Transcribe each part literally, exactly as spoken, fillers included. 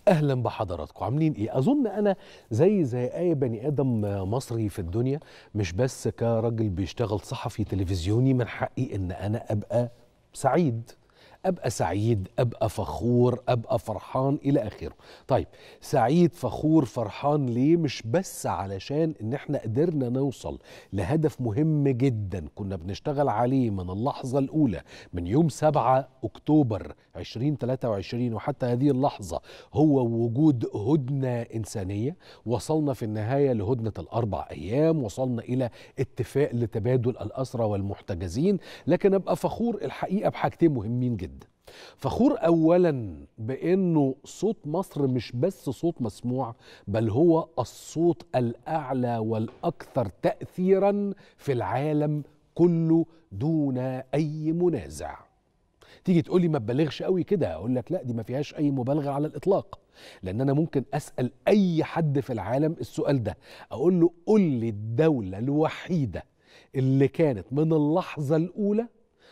اهلا بحضراتكم، عاملين ايه؟ اظن انا زي زي اي بني ادم مصري في الدنيا، مش بس كراجل بيشتغل صحفي تلفزيوني، من حقي ان انا ابقى سعيد ابقى سعيد ابقى فخور ابقى فرحان الى اخره. طيب، سعيد فخور فرحان ليه؟ مش بس علشان ان احنا قدرنا نوصل لهدف مهم جدا كنا بنشتغل عليه من اللحظة الاولى، من يوم سبعة اكتوبر ألفين وثلاثة وعشرين وحتى هذه اللحظة، هو وجود هدنة انسانية. وصلنا في النهاية لهدنة الاربع ايام، وصلنا الى اتفاق لتبادل الاسرى والمحتجزين. لكن ابقى فخور الحقيقة بحاجتين مهمين جدا. فخور اولا بانه صوت مصر مش بس صوت مسموع، بل هو الصوت الاعلى والاكثر تاثيرا في العالم كله دون اي منازع. تيجي تقولي ما تبالغش قوي كده، اقول لك لا، دي ما فيهاش اي مبالغه على الاطلاق. لان انا ممكن اسال اي حد في العالم السؤال ده، اقول له قول لي الدوله الوحيده اللي كانت من اللحظه الاولى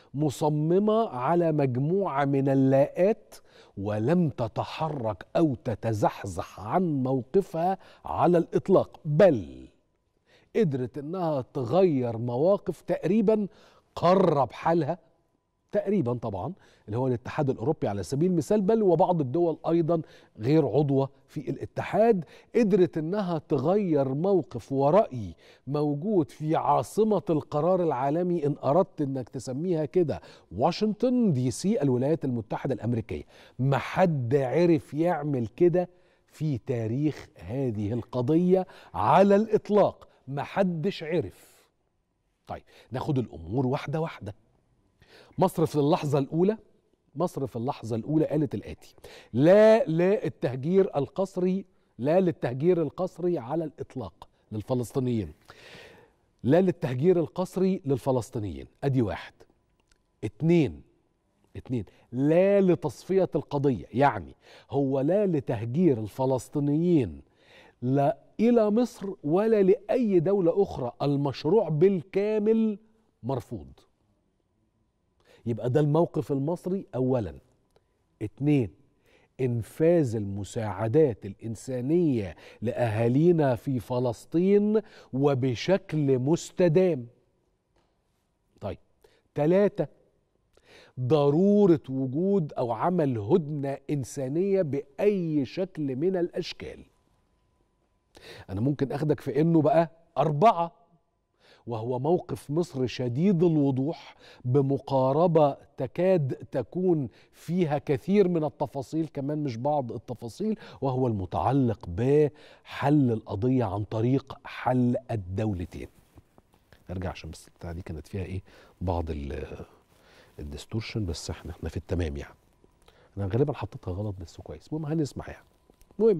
مصممة على مجموعة من اللاءات ولم تتحرك أو تتزحزح عن موقفها على الإطلاق، بل قدرت إنها تغير مواقف تقريبا قرب حالها تقريبا طبعا، اللي هو الاتحاد الأوروبي على سبيل المثال، بل وبعض الدول أيضا غير عضوة في الاتحاد، قدرت إنها تغير موقف ورأي موجود في عاصمة القرار العالمي، إن أردت إنك تسميها كده، واشنطن دي سي، الولايات المتحدة الأمريكية. محد عرف يعمل كده في تاريخ هذه القضية على الإطلاق، محدش عرف. طيب، ناخد الأمور واحدة واحدة. مصر في اللحظة الأولى مصر في اللحظة الأولى قالت الآتي: لا لا التهجير القسري، لا للتهجير القسري على الإطلاق للفلسطينيين، لا للتهجير القسري للفلسطينيين. أدي واحد. اتنين اتنين لا لتصفية القضية، يعني هو لا لتهجير الفلسطينيين لا إلى مصر ولا لأي دولة أخرى، المشروع بالكامل مرفوض. يبقى ده الموقف المصري أولا. اتنين، إنفاذ المساعدات الإنسانية لأهالينا في فلسطين وبشكل مستدام. طيب، تلاتة، ضرورة وجود أو عمل هدنة إنسانية بأي شكل من الأشكال. أنا ممكن أخدك في إنه بقى أربعة، وهو موقف مصر شديد الوضوح بمقاربة تكاد تكون فيها كثير من التفاصيل، كمان مش بعض التفاصيل، وهو المتعلق بحل القضية عن طريق حل الدولتين. ارجع عشان بس البتاعة دي كانت فيها ايه بعض الديستورشن، بس احنا احنا في التمام يعني. انا غالبا حطيتها غلط بس كويس، المهم هنسمع يعني. المهم،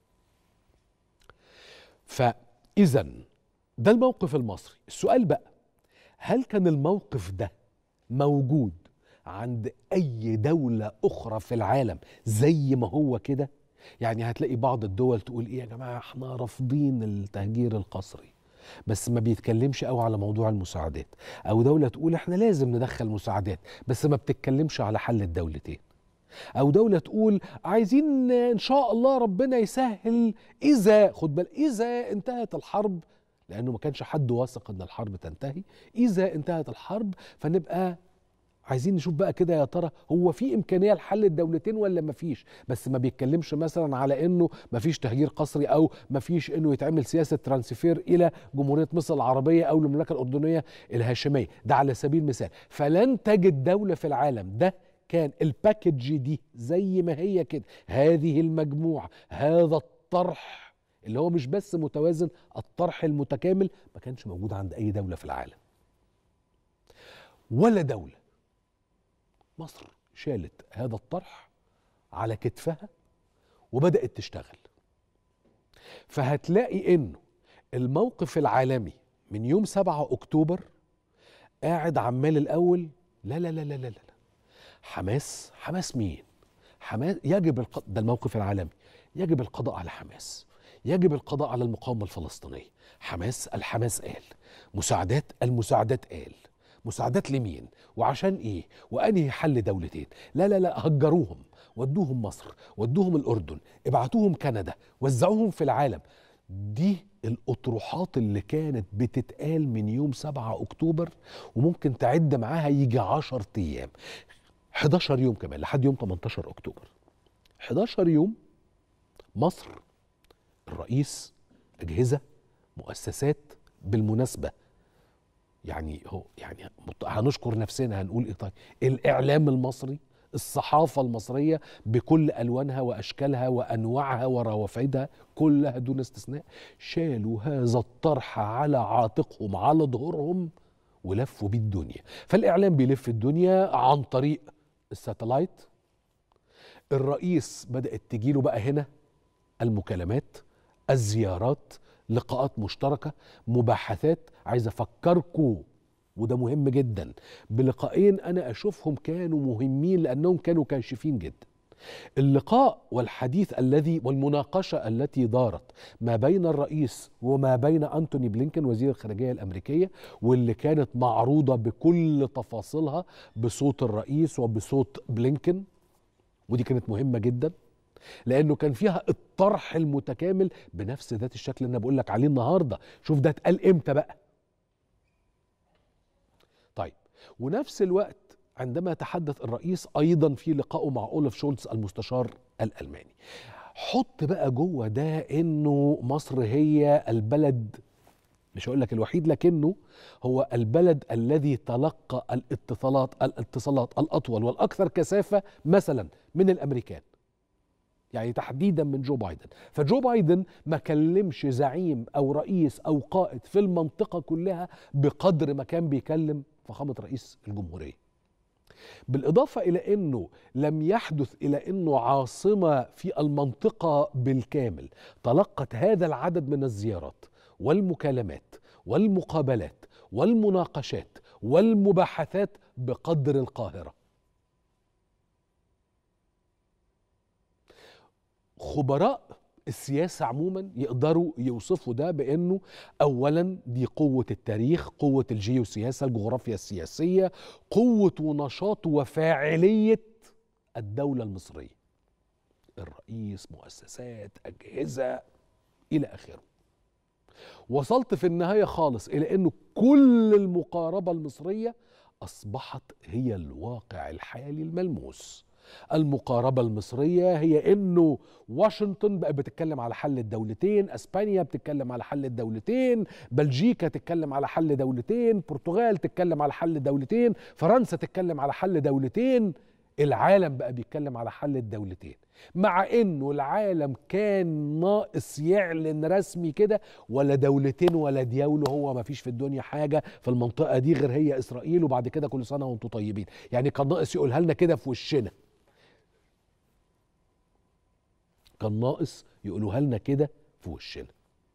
فإذا ده الموقف المصري. السؤال بقى، هل كان الموقف ده موجود عند أي دولة أخرى في العالم زي ما هو كده؟ يعني هتلاقي بعض الدول تقول إيه يا جماعة، احنا رافضين التهجير القسري، بس ما بيتكلمش قوي على موضوع المساعدات. أو دولة تقول احنا لازم ندخل مساعدات، بس ما بتتكلمش على حل الدولتين. أو دولة تقول عايزين إن شاء الله ربنا يسهل إذا، خد بالك، إذا انتهت الحرب، لأنه ما كانش حد واثق إن الحرب تنتهي. إذا انتهت الحرب فنبقى عايزين نشوف بقى كده، يا ترى هو في إمكانية لحل الدولتين ولا ما فيش؟ بس ما بيتكلمش مثلا على إنه ما فيش تهجير قسري، أو ما فيش إنه يتعمل سياسة ترانسفير إلى جمهورية مصر العربية أو المملكة الأردنية الهاشمية، ده على سبيل المثال. فلن تجد دولة في العالم، ده كان الباكج دي زي ما هي كده، هذه المجموعة، هذا الطرح اللي هو مش بس متوازن، الطرح المتكامل، ما كانش موجود عند أي دولة في العالم. ولا دولة. مصر شالت هذا الطرح على كتفها وبدأت تشتغل. فهتلاقي إنه الموقف العالمي من يوم سبعة أكتوبر قاعد عمال الأول لا لا لا لا لا لا حماس. حماس مين؟ حماس يجب الق... ده الموقف العالمي، يجب القضاء على حماس، يجب القضاء على المقاومة الفلسطينية. حماس، الحماس قال. مساعدات، المساعدات قال. مساعدات لمين وعشان ايه وانهي حل دولتين؟ لا لا لا، هجروهم ودوهم مصر، ودوهم الأردن، ابعتوهم كندا، وزعوهم في العالم. دي الأطروحات اللي كانت بتتقال من يوم سبعة أكتوبر، وممكن تعد معاها يجي عشر أيام، حداشر يوم كمان لحد يوم تمنتاشر أكتوبر. حداشر يوم مصر، الرئيس، أجهزة، مؤسسات. بالمناسبة يعني هو يعني هنشكر نفسنا، هنقول ايه طيب؟ الإعلام المصري، الصحافة المصرية بكل ألوانها وأشكالها وأنواعها وروافدها كلها دون استثناء، شالوا هذا الطرح على عاتقهم، على ظهورهم، ولفوا بيه الدنيا. فالإعلام بيلف الدنيا عن طريق الساتلايت. الرئيس بدأت تجيله بقى هنا المكالمات، الزيارات، لقاءات مشتركة، مباحثات. عايز أفكركم، وده مهم جدا، بلقاءين أنا أشوفهم كانوا مهمين لأنهم كانوا كاشفين جدا. اللقاء والحديث الذي والمناقشة التي دارت ما بين الرئيس وما بين أنتوني بلينكن وزير الخارجية الأمريكية، واللي كانت معروضة بكل تفاصيلها بصوت الرئيس وبصوت بلينكن، ودي كانت مهمة جدا لأنه كان فيها الطرح المتكامل بنفس ذات الشكل اللي أنا بقول لك عليه النهاردة. شوف ده اتقال إمتى بقى. طيب، ونفس الوقت عندما تحدث الرئيس أيضا في لقائه مع أولف شولتز المستشار الألماني، حط بقى جوه ده إنه مصر هي البلد، مش هقول لك الوحيد، لكنه هو البلد الذي تلقى الاتصالات الاتصالات الأطول والأكثر كثافة مثلا من الأمريكان، يعني تحديدا من جو بايدن. فجو بايدن ما كلمش زعيم أو رئيس أو قائد في المنطقة كلها بقدر ما كان بيكلم فخامة رئيس الجمهورية. بالإضافة إلى أنه لم يحدث إلى أنه عاصمة في المنطقة بالكامل تلقت هذا العدد من الزيارات والمكالمات والمقابلات والمناقشات والمباحثات بقدر القاهرة. خبراء السياسة عموما يقدروا يوصفوا ده بأنه أولا دي قوة التاريخ، قوة الجيوسياسة، الجغرافيا السياسية، قوة ونشاط وفاعلية الدولة المصرية، الرئيس، مؤسسات، أجهزة إلى آخره. وصلت في النهاية خالص إلى أنه كل المقاربة المصرية أصبحت هي الواقع الحالي الملموس. المقاربة المصرية هي انه واشنطن بقى بتتكلم على حل الدولتين، اسبانيا بتتكلم على حل الدولتين، بلجيكا تتكلم على حل دولتين، برتغال تتكلم على حل دولتين، فرنسا تتكلم على حل دولتين. العالم بقى بيتكلم على حل الدولتين، مع انه العالم كان ناقص يعلن رسمي كده ولا دولتين ولا ديولة، هو ما فيش في الدنيا حاجة في المنطقة دي غير هي اسرائيل، وبعد كده كل سنة وانتم طيبين. يعني كان ناقص يقولها لنا كده في وشنا، كان ناقص يقولوها لنا كده في وشنا.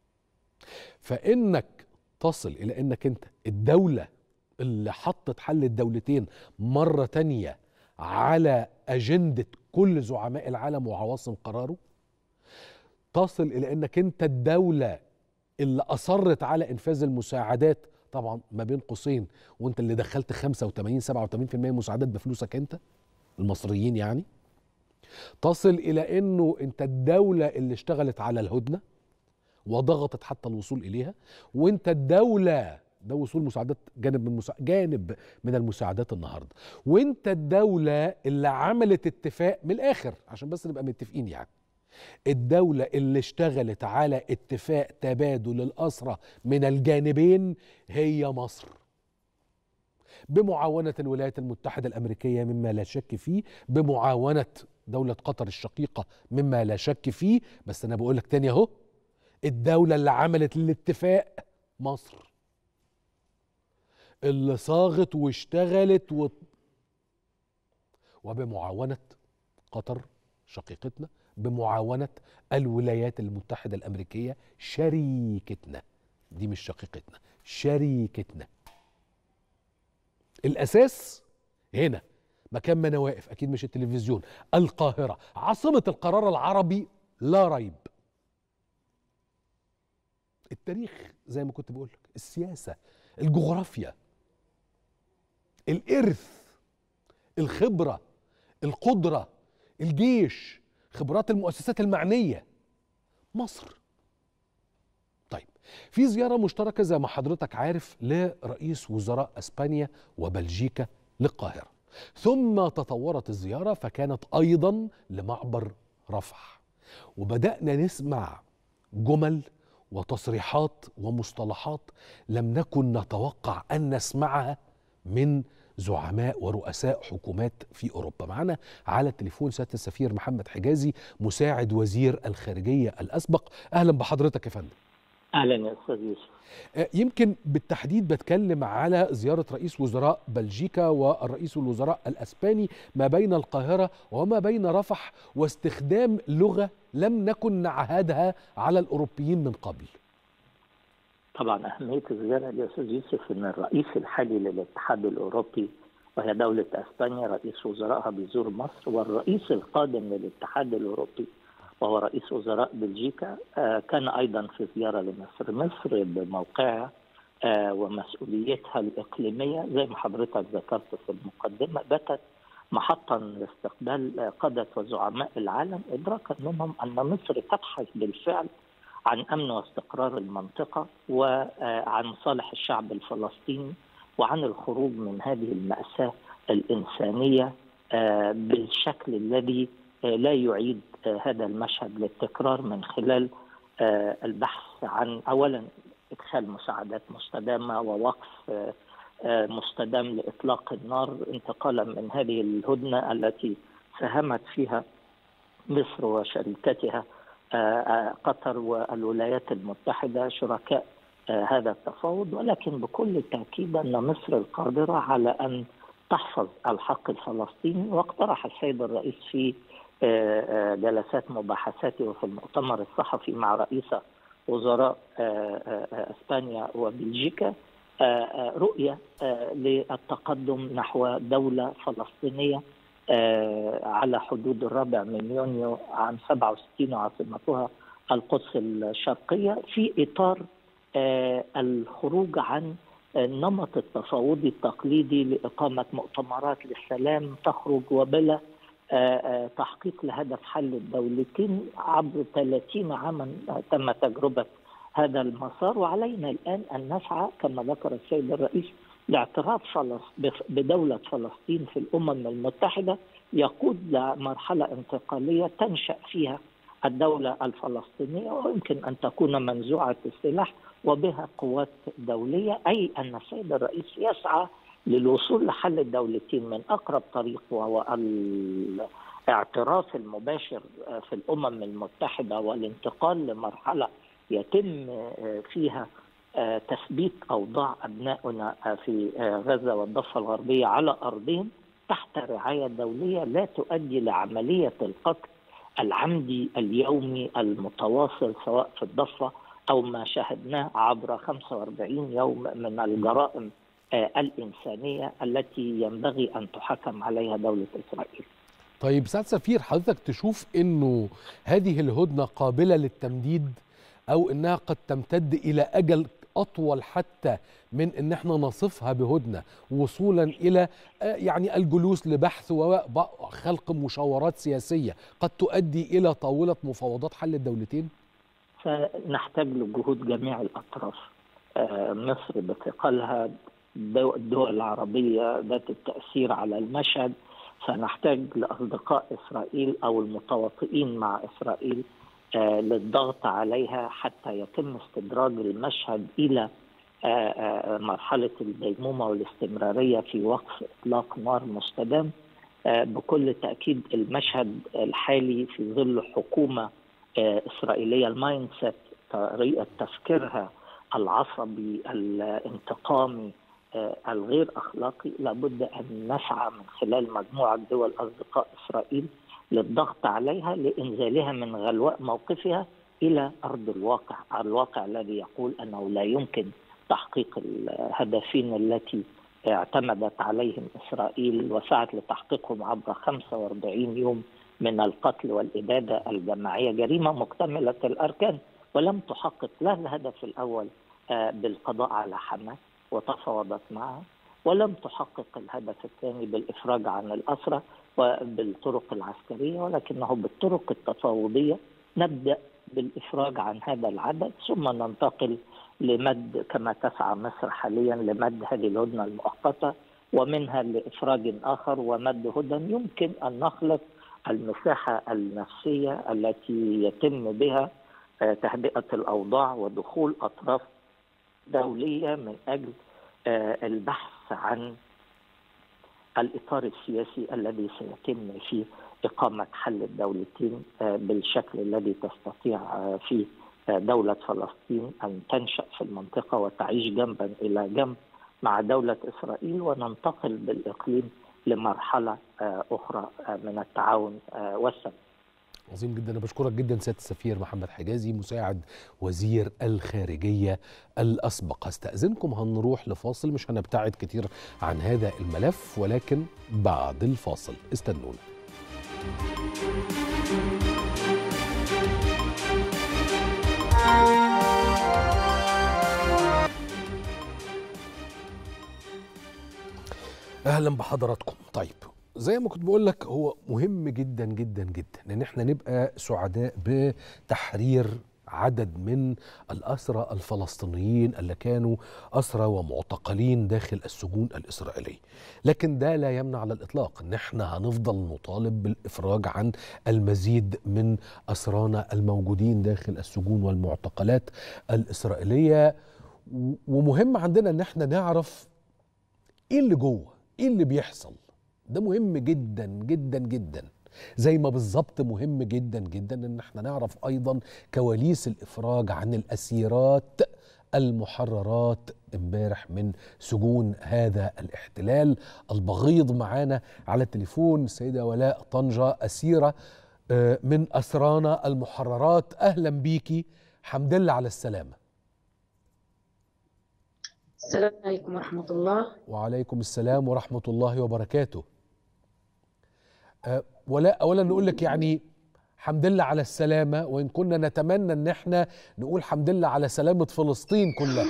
فإنك تصل إلى إنك أنت الدولة اللي حطت حل الدولتين مرة تانية على أجندة كل زعماء العالم وعواصم قراره، تصل إلى إنك أنت الدولة اللي أصرت على إنفاذ المساعدات، طبعا ما بين قوسين وأنت اللي دخلت خمسة وثمانين سبعة وثمانين بالمئة مساعدات بفلوسك أنت، المصريين يعني. تصل إلى أنه أنت الدولة اللي اشتغلت على الهدنة وضغطت حتى الوصول إليها، وأنت الدولة ده وصول مساعدات جانب من مسا... جانب من المساعدات النهارده، وأنت الدولة اللي عملت اتفاق من الآخر عشان بس نبقى متفقين، يعني الدولة اللي اشتغلت على اتفاق تبادل الأسرى من الجانبين هي مصر، بمعاونة الولايات المتحدة الأمريكية مما لا شك فيه، بمعاونة دولة قطر الشقيقة مما لا شك فيه. بس أنا بقول لك تاني أهو، الدولة اللي عملت الاتفاق مصر، اللي صاغت واشتغلت و... وبمعاونة قطر شقيقتنا، بمعاونة الولايات المتحدة الأمريكية شريكتنا، دي مش شقيقتنا، شريكتنا. الأساس هنا مكان ما أنا واقف، أكيد مش التلفزيون، القاهرة عاصمة القرار العربي لا ريب. التاريخ زي ما كنت بقول لك، السياسة، الجغرافيا، الإرث، الخبرة، القدرة، الجيش، خبرات المؤسسات المعنية، مصر. طيب، في زيارة مشتركة زي ما حضرتك عارف لرئيس وزراء أسبانيا وبلجيكا للقاهرة، ثم تطورت الزيارة فكانت أيضا لمعبر رفح، وبدأنا نسمع جمل وتصريحات ومصطلحات لم نكن نتوقع أن نسمعها من زعماء ورؤساء حكومات في أوروبا. معنا على التليفون سيادة السفير محمد حجازي مساعد وزير الخارجية الأسبق. أهلا بحضرتك يا فندم. اهلا يا استاذ يوسف. يمكن بالتحديد بتكلم على زيارة رئيس وزراء بلجيكا والرئيس الوزراء الأسباني ما بين القاهرة وما بين رفح، واستخدام لغة لم نكن نعهدها على الأوروبيين من قبل. طبعا أهمية الزيارة دي يا أستاذ يوسف إن الرئيس الحالي للاتحاد الأوروبي وهي دولة أسبانيا رئيس وزرائها بيزور مصر، والرئيس القادم للاتحاد الأوروبي وهو رئيس وزراء بلجيكا كان أيضا في زيارة لمصر. مصر بموقعها ومسؤوليتها الإقليمية زي ما حضرتك ذكرت في المقدمة باتت محطا لاستقبال قادة وزعماء العالم، إدراكا منهم أن مصر تبحث بالفعل عن أمن واستقرار المنطقة وعن مصالح الشعب الفلسطيني وعن الخروج من هذه المأساة الإنسانية بالشكل الذي لا يعيد هذا المشهد للتكرار، من خلال البحث عن أولا إدخال مساعدات مستدامة ووقف مستدام لإطلاق النار، انتقالا من هذه الهدنة التي ساهمت فيها مصر وشركتها قطر والولايات المتحدة شركاء هذا التفاوض. ولكن بكل تأكيد أن مصر القادرة على أن تحفظ الحق الفلسطيني، واقترح السيد الرئيس في جلسات مباحثاته وفي المؤتمر الصحفي مع رئيس وزراء أسبانيا وبلجيكا رؤية للتقدم نحو دولة فلسطينية على حدود الرابع من يونيو عام سبعة وستين وعاصمتها القدس الشرقية، في إطار الخروج عن النمط التفاوضي التقليدي لإقامة مؤتمرات للسلام تخرج وبلا تحقيق لهدف حل الدولتين. عبر ثلاثين عاما تم تجربة هذا المسار، وعلينا الآن أن نسعى كما ذكر السيد الرئيس لاعتراف بدولة فلسطين في الأمم المتحدة يقود لمرحلة انتقالية تنشأ فيها الدولة الفلسطينية، ويمكن أن تكون منزوعة السلاح وبها قوات دولية، أي أن السيد الرئيس يسعى للوصول لحل الدولتين من أقرب طريق، وهو الاعتراف المباشر في الأمم المتحدة والانتقال لمرحلة يتم فيها تثبيت أوضاع أبنائنا في غزة والضفة الغربية على أرضهم تحت رعاية دولية لا تؤدي لعملية القتل العمدي اليومي المتواصل سواء في الضفة أو ما شاهدناه عبر خمسة وأربعين يوم من الجرائم الإنسانية التي ينبغي أن تحكم عليها دولة إسرائيل. طيب سعادة السفير، حضرتك تشوف أنه هذه الهدنة قابلة للتمديد أو أنها قد تمتد إلى أجل أطول حتى من أن احنا نصفها بهدنة، وصولا إلى يعني الجلوس لبحث وخلق مشاورات سياسية قد تؤدي إلى طاولة مفاوضات حل الدولتين؟ فنحتاج لجهود جميع الأطراف. مصر بثقلها، الدول العربية ذات التأثير على المشهد، سنحتاج لأصدقاء إسرائيل أو المتواطئين مع إسرائيل للضغط عليها حتى يتم استدراج المشهد إلى مرحلة الديمومة والاستمرارية في وقف إطلاق نار مستدام. بكل تأكيد المشهد الحالي في ظل حكومة إسرائيلية المايند سيت، طريقة تفكيرها العصبي الانتقامي الغير أخلاقي، لابد أن نسعى من خلال مجموعة دول أصدقاء إسرائيل للضغط عليها لإنزالها من غلواء موقفها إلى أرض الواقع، الواقع الذي يقول أنه لا يمكن تحقيق الهدفين التي اعتمدت عليهم إسرائيل وسعت لتحقيقهم عبر خمسة وأربعين يوم من القتل والإبادة الجماعية، جريمة مكتملة الأركان، ولم تحقق لا الهدف الأول بالقضاء على حماس وتفاوضت معها، ولم تحقق الهدف الثاني بالإفراج عن الأسرى، وبالطرق العسكرية، ولكنه بالطرق التفاوضية نبدأ بالإفراج عن هذا العدد، ثم ننتقل لمد كما تسعى مصر حاليا لمد هذه الهدنة المؤقتة، ومنها لإفراج آخر ومد هدن يمكن أن نخلق المساحة النفسية التي يتم بها تهدئة الأوضاع ودخول أطراف دولية من أجل البحث عن الإطار السياسي الذي سيتم فيه إقامة حل الدولتين بالشكل الذي تستطيع فيه دولة فلسطين أن تنشأ في المنطقة وتعيش جنبا إلى جنب مع دولة إسرائيل، وننتقل بالإقليم لمرحلة أخرى من التعاون والسلام. عظيم جدا. أنا بشكرك جدا سيادة السفير محمد حجازي مساعد وزير الخارجية الأسبق. هستأذنكم هنروح لفاصل، مش هنبتعد كتير عن هذا الملف ولكن بعد الفاصل استنونا. أهلا بحضراتكم. طيب زي ما كنت بقول لك هو مهم جدا جدا جدا ان احنا نبقى سعداء بتحرير عدد من الأسرى الفلسطينيين اللي كانوا أسرى ومعتقلين داخل السجون الإسرائيلية، لكن ده لا يمنع على الإطلاق ان احنا هنفضل نطالب بالإفراج عن المزيد من أسرانا الموجودين داخل السجون والمعتقلات الإسرائيلية. ومهم عندنا ان احنا نعرف ايه اللي جوه، ايه اللي بيحصل. ده مهم جدا جدا جدا، زي ما بالظبط مهم جدا جدا ان احنا نعرف ايضا كواليس الافراج عن الاسيرات المحررات امبارح من سجون هذا الاحتلال البغيض. معانا على التليفون السيدة ولاء طنجة، اسيرة من اسرانا المحررات. اهلا بيكي، حمد لله على السلامة. السلام عليكم ورحمة الله. وعليكم السلام ورحمة الله وبركاته. أه ولا أولا نقول لك يعني حمد لله على السلامة، وإن كنا نتمنى أن احنا نقول حمد لله على سلامة فلسطين كلها.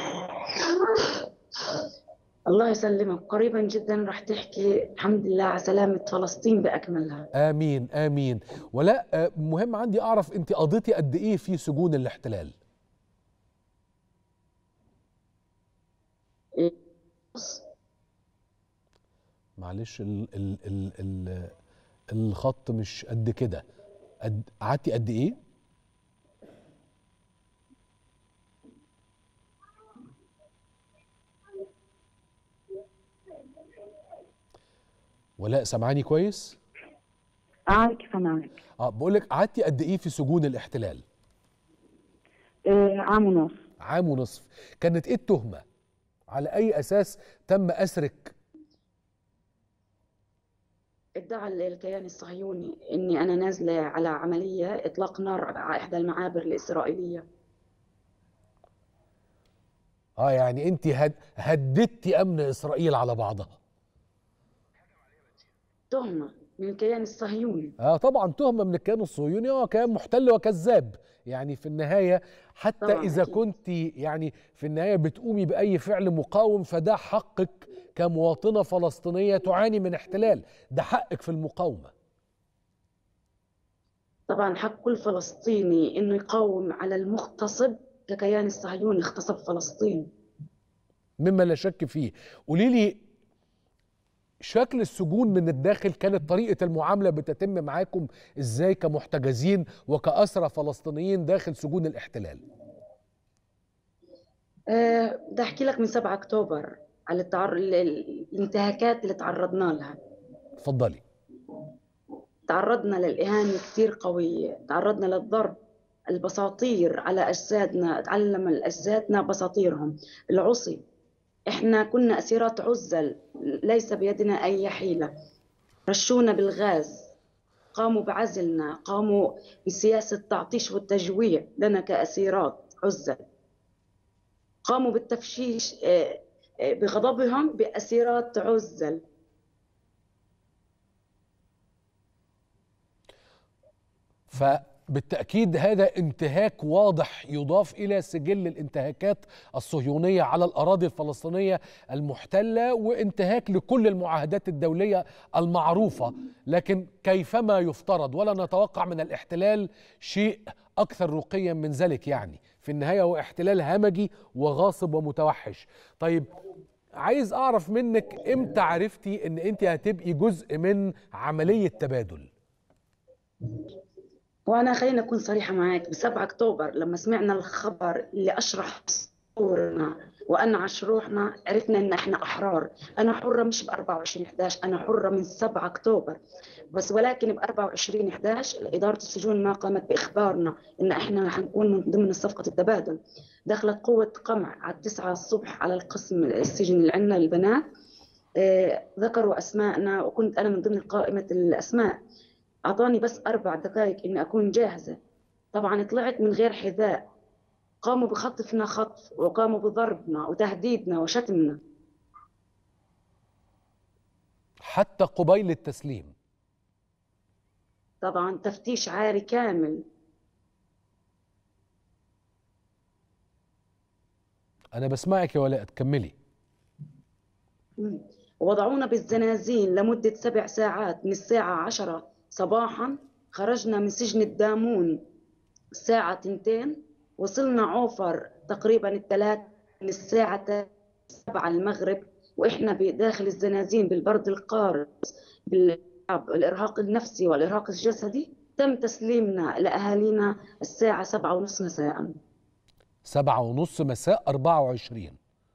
الله يسلمك، قريبا جدا رح تحكي الحمد لله على سلامة فلسطين بأكملها. آمين آمين. ولا أه مهم عندي أعرف أنت قضيتي قد إيه في سجون الاحتلال؟ معلش ال ال ال ال الخط مش قد كده. قد قعدتي قد ايه؟ ولا سامعاني كويس؟ اه كيف سامعك. اه بقول لك قعدتي قد ايه في سجون الاحتلال؟ آه عام ونصف. عام ونصف. كانت ايه التهمة؟ على اي اساس تم اسرك؟ ادعى الكيان الصهيوني اني انا نازله على عمليه اطلاق نار على احدى المعابر الاسرائيليه. اه يعني انت هد هددتي امن اسرائيل على بعضها. تهمه من الكيان الصهيوني. اه طبعا تهمه من الكيان الصهيوني، اه كيان محتل وكذاب. يعني في النهايه حتى اذا أكيد. كنت يعني في النهايه بتقومي باي فعل مقاوم فده حقك كمواطنة فلسطينية تعاني من احتلال، ده حقك في المقاومة. طبعا حق كل فلسطيني انه يقاوم على المغتصب ككيان الصهيوني اغتصب فلسطين. مما لا شك فيه. قولي لي شكل السجون من الداخل، كانت طريقة المعاملة بتتم معاكم ازاي كمحتجزين وكأسرى فلسطينيين داخل سجون الاحتلال؟ أه بدي احكي لك من سبعة أكتوبر على التعر... الانتهاكات اللي تعرضنا لها. اتفضلي. تعرضنا للإهانة كثير قوية، تعرضنا للضرب، البساطير على أجسادنا، تعلم أجسادنا بساطيرهم، العصي. إحنا كنا أسيرات عزل، ليس بيدنا أي حيلة. رشونا بالغاز، قاموا بعزلنا، قاموا بسياسة التعطيش والتجويع لنا كأسيرات عزل، قاموا بالتفشيش بغضبهم بأسيرات عزل. ف بالتأكيد هذا انتهاك واضح يضاف إلى سجل الانتهاكات الصهيونية على الأراضي الفلسطينية المحتلة، وانتهاك لكل المعاهدات الدولية المعروفة. لكن كيفما يفترض، ولا نتوقع من الاحتلال شيء أكثر رقيا من ذلك، يعني في النهاية هو احتلال همجي وغاصب ومتوحش. طيب عايز أعرف منك إمتى عرفتي إن أنت هتبقي جزء من عملية تبادل؟ وأنا خلينا أكون صريحة معاك، بسبعة أكتوبر لما سمعنا الخبر اللي أشرح صورنا وأنعش روحنا، عرفنا إن إحنا أحرار. أنا حرة مش ب أربعة وعشرين إحدى عشر، أنا حرة من سبعة أكتوبر بس، ولكن ب أربعة وعشرين إحدى عشر إدارة السجون ما قامت بإخبارنا إن إحنا حنكون من ضمن صفقة التبادل. دخلت قوة قمع على التسعة الصبح على القسم السجن اللي عندنا للبنات، آه ذكروا أسماءنا وكنت أنا من ضمن قائمة الأسماء. أعطاني بس أربع دقائق إني أكون جاهزة. طبعا طلعت من غير حذاء، قاموا بخطفنا خطف وقاموا بضربنا وتهديدنا وشتمنا حتى قبيل التسليم. طبعا تفتيش عاري كامل. أنا بسمعك يا ولاء، تكملي. وضعونا بالزنازين لمدة سبع ساعات، من الساعة عشرة صباحا خرجنا من سجن الدامون الساعة تنتين، وصلنا عوفر تقريبا الثلاث من الساعة سبعة المغرب، وإحنا بداخل الزنازين بالبرد القارس بالإرهاق النفسي والإرهاق الجسدي. تم تسليمنا لأهالينا الساعة سبعة ونص مساء. سبعة ونص مساء أربعة وعشرين.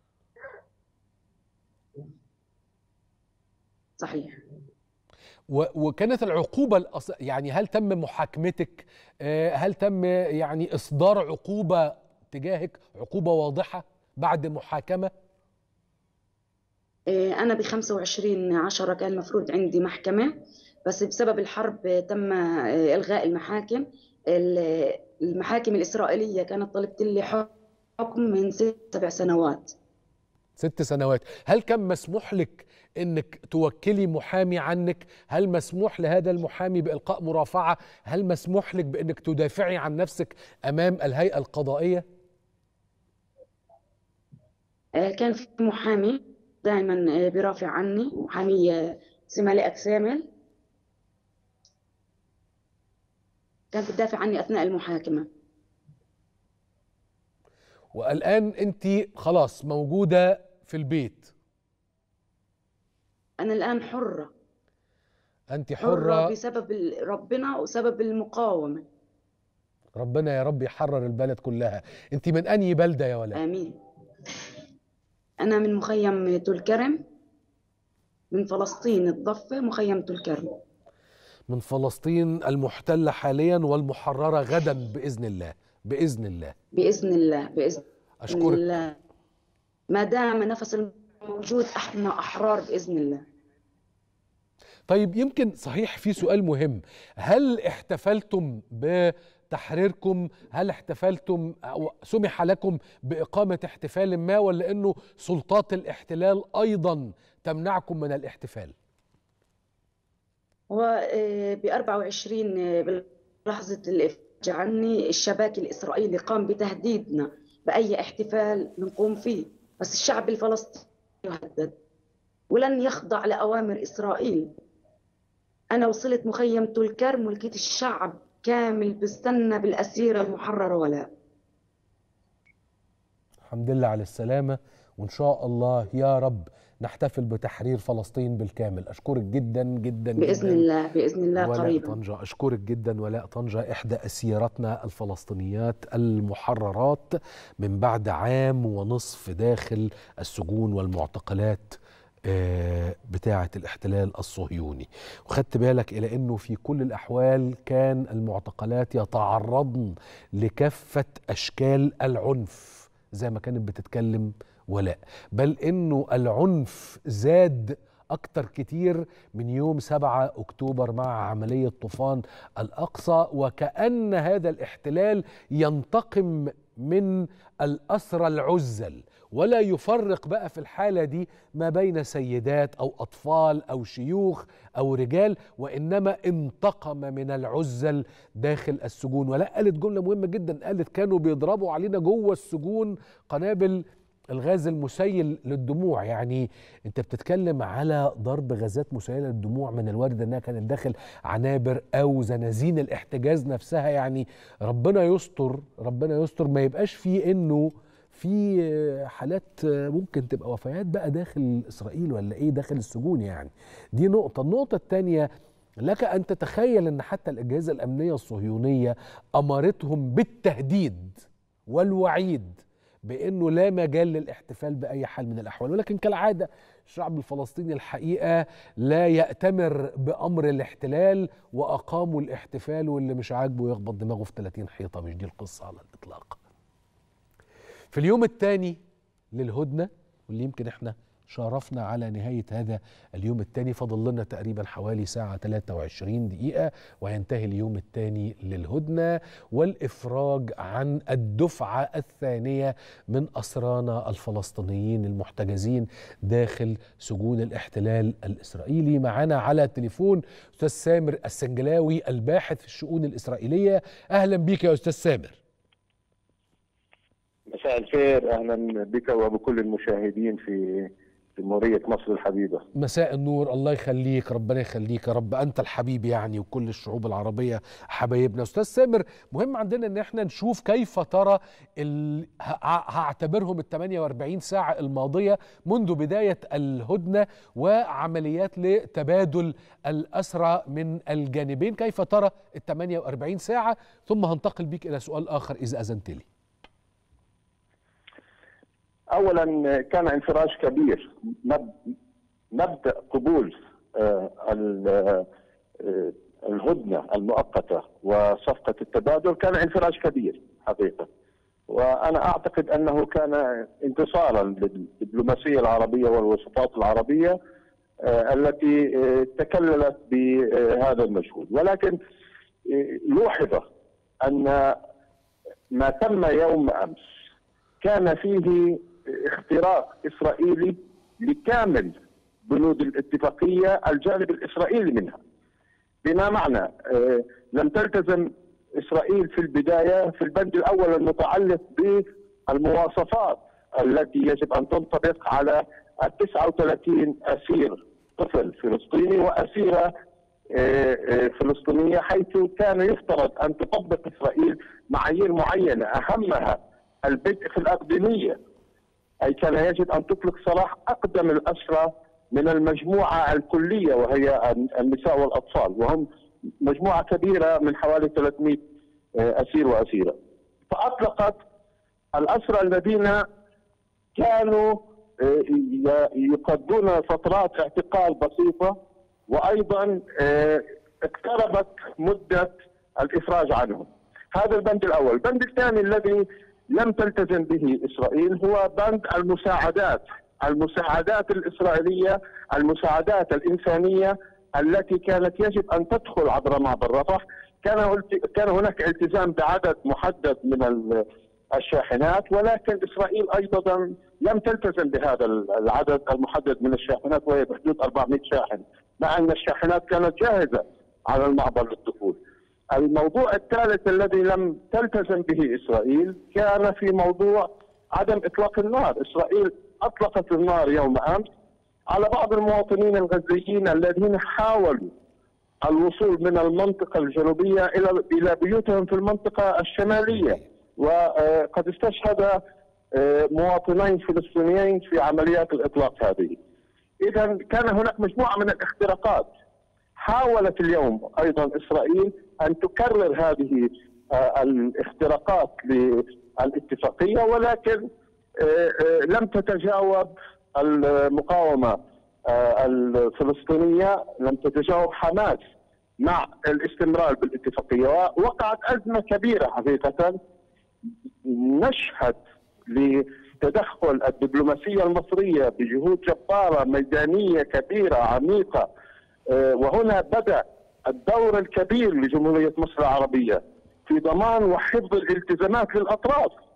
صحيح. وكانت العقوبة الأص... يعني هل تم محاكمتك؟ هل تم يعني إصدار عقوبة تجاهك، عقوبة واضحة بعد محاكمة؟ أنا بخمسة وعشرين عشرة كان المفروض عندي محكمة، بس بسبب الحرب تم إلغاء المحاكم. المحاكم الإسرائيلية كانت طلبت لي حكم من ست سبع سنوات. ست سنوات. هل كان مسموح لك انك توكلي محامي عنك؟ هل مسموح لهذا المحامي بإلقاء مرافعة؟ هل مسموح لك بانك تدافعي عن نفسك امام الهيئة القضائية؟ كان في محامي دائما بيرافع عني، محامي سمالي أكسامل، كانت بتدافع عني أثناء المحاكمة. والآن أنت خلاص موجودة في البيت. أنا الآن حرة. أنت حرة, حرة بسبب ربنا وسبب المقاومة. ربنا يا رب يحرر البلد كلها. أنت من أنهي بلدة يا ولاء؟ آمين. أنا من مخيم تلكرم، من فلسطين الضفة، مخيم تلكرم. من فلسطين المحتلة حاليا والمحررة غدا بإذن الله. بإذن الله بإذن الله بإذن أشكرك. الله. ما دام نفس الموجود احنا أحرار بإذن الله. طيب يمكن صحيح في سؤال مهم، هل احتفلتم بتحريركم؟ هل احتفلتم أو سمح لكم بإقامة احتفال ما، ولا أنه سلطات الاحتلال أيضا تمنعكم من الاحتفال؟ هو ب أربعة وعشرين بلحظة الإفراج عني الشباك الإسرائيلي قام بتهديدنا بأي احتفال نقوم فيه، بس الشعب الفلسطيني يهدد ولن يخضع لأوامر إسرائيل. أنا وصلت مخيم تلكرم ولقيت الشعب كامل بيستنى بالأسيرة المحررة. ولا الحمد لله على السلامة، وإن شاء الله يا رب نحتفل بتحرير فلسطين بالكامل. أشكرك جدا جدا بإذن جدا الله بإذن الله ولاء قريبا. طنجة. أشكرك جدا ولاء طنجة، إحدى أسيرتنا الفلسطينيات المحررات من بعد عام ونصف داخل السجون والمعتقلات بتاعة الاحتلال الصهيوني. وخدت بالك إلى أنه في كل الأحوال كان المعتقلات يتعرضن لكافة أشكال العنف زي ما كانت بتتكلم ولاء، بل أنه العنف زاد أكتر كتير من يوم سبعة أكتوبر مع عملية طوفان الأقصى، وكأن هذا الاحتلال ينتقم من الأسرى العزل، ولا يفرق بقى في الحالة دي ما بين سيدات أو أطفال أو شيوخ أو رجال، وإنما انتقم من العزل داخل السجون. ولا قالت جملة مهمة جدا، قالت كانوا بيضربوا علينا جوه السجون قنابل الغاز المسيل للدموع. يعني انت بتتكلم على ضرب غازات مسيلة للدموع، من الوارد انها كانت داخل عنابر او زنازين الاحتجاز نفسها. يعني ربنا يستر، ربنا يستر ما يبقاش فيه انه في حالات ممكن تبقى وفيات بقى داخل اسرائيل ولا ايه، داخل السجون. يعني دي نقطة. النقطة الثانية، لك ان تتخيل ان حتى الاجهزة الامنية الصهيونية امرتهم بالتهديد والوعيد بأنه لا مجال للاحتفال بأي حال من الأحوال. ولكن كالعادة الشعب الفلسطيني الحقيقة لا يأتمر بأمر الاحتلال، وأقاموا الاحتفال، واللي مش عاجبه يخبط دماغه في ثلاثين حيطة. مش دي القصة على الإطلاق. في اليوم الثاني للهدنة، واللي يمكن احنا شارفنا على نهاية هذا اليوم الثاني، فضل لنا تقريبا حوالي ساعة ثلاثة وعشرين دقيقة وينتهي اليوم الثاني للهدنة والإفراج عن الدفعة الثانية من أسرانا الفلسطينيين المحتجزين داخل سجون الاحتلال الإسرائيلي. معنا على التليفون أستاذ سامر السنجلاوي الباحث في الشؤون الإسرائيلية. أهلا بك يا أستاذ سامر. مساء الخير، اهلا بك وبكل المشاهدين في جمهورية مصر الحبيبة. مساء النور، الله يخليك، ربنا يخليك يا رب، انت الحبيب يعني، وكل الشعوب العربية حبايبنا. استاذ سامر، مهم عندنا ان احنا نشوف كيف ترى ال... هعتبرهم ال ثمانية وأربعين ساعة الماضية منذ بداية الهدنة وعمليات لتبادل الأسرى من الجانبين، كيف ترى ال ثمانية وأربعين ساعة؟ ثم هنتقل بك الى سؤال اخر اذا اذنت لي. اولا كان انفراج كبير. مبدا قبول الهدنه المؤقته وصفقه التبادل كان انفراج كبير حقيقه، وانا اعتقد انه كان انتصارا للدبلوماسيه العربيه والوسطات العربيه التي تكللت بهذا المجهود. ولكن لوحظ ان ما تم يوم امس كان فيه اختراق إسرائيلي لكامل بنود الاتفاقية الجانب الإسرائيلي منها. بما معنى لم تلتزم إسرائيل في البداية في البند الأول المتعلق بالمواصفات التي يجب أن تنطبق على تسعة وثلاثين أسير طفل فلسطيني وأسيرة فلسطينية، حيث كان يفترض أن تطبق إسرائيل معايير معينة أهمها البدء في الأقدمية، أي كان يجب أن تطلق سراح أقدم الأسرى من المجموعة الكلية وهي النساء والأطفال، وهم مجموعة كبيرة من حوالي ثلاثمئة أسير وأسيرة. فأطلقت الأسرى الذين كانوا يقضون فترات اعتقال بسيطة، وأيضا اقتربت مدة الإفراج عنهم. هذا البند الأول. البند الثاني الذي لم تلتزم به إسرائيل هو بند المساعدات، المساعدات الإسرائيلية، المساعدات الإنسانية التي كانت يجب أن تدخل عبر معبر رفح. كان كان هناك التزام بعدد محدد من الشاحنات، ولكن إسرائيل أيضا لم تلتزم بهذا العدد المحدد من الشاحنات، وهي بحدود أربعمئة شاحن، مع أن الشاحنات كانت جاهزة على المعبر للدخول. الموضوع الثالث الذي لم تلتزم به إسرائيل كان في موضوع عدم إطلاق النار. إسرائيل أطلقت النار يوم أمس على بعض المواطنين الغزيين الذين حاولوا الوصول من المنطقة الجنوبية إلى إلى بيوتهم في المنطقة الشمالية، وقد استشهد مواطنين فلسطينيين في عمليات الإطلاق هذه. إذا كان هناك مجموعة من الاختراقات. حاولت اليوم أيضا إسرائيل أن تكرر هذه الاختراقات للاتفاقية، ولكن لم تتجاوب المقاومة الفلسطينية، لم تتجاوب حماس مع الاستمرار بالاتفاقية. ووقعت أزمة كبيرة حقيقة. نشهد لتدخل الدبلوماسية المصرية بجهود جبارة ميدانية كبيرة عميقة، وهنا بدأ الدور الكبير لجمهورية مصر العربية في ضمان وحفظ الالتزامات للأطراف.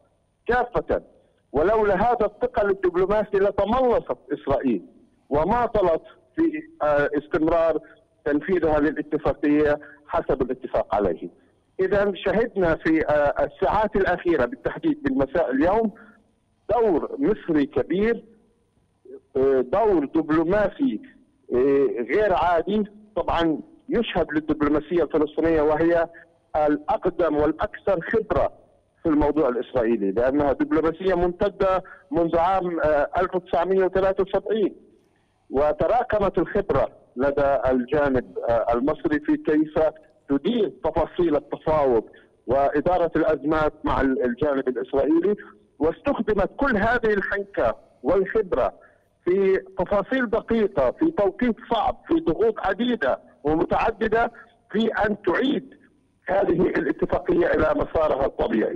كافة. ولولا هذا الثقل الدبلوماسي لتملصت إسرائيل وماطلت في استمرار تنفيذها للاتفاقية حسب الاتفاق عليه. إذا شهدنا في الساعات الأخيرة بالتحديد بالمساء اليوم دور مصري كبير، دور دبلوماسي غير عادي. طبعا يشهد للدبلوماسية الفلسطينية وهي الأقدم والأكثر خبرة في الموضوع الإسرائيلي، لأنها دبلوماسية ممتدة منذ عام ألف وتسعمئة وثلاثة وسبعين، وتراكمت الخبرة لدى الجانب المصري في كيف تدير تفاصيل التفاوض وإدارة الأزمات مع الجانب الإسرائيلي. واستخدمت كل هذه الحنكة والخبرة في تفاصيل دقيقة في توقيت صعب في ضغوط عديدة ومتعددة في أن تعيد هذه الاتفاقية إلى مسارها الطبيعي.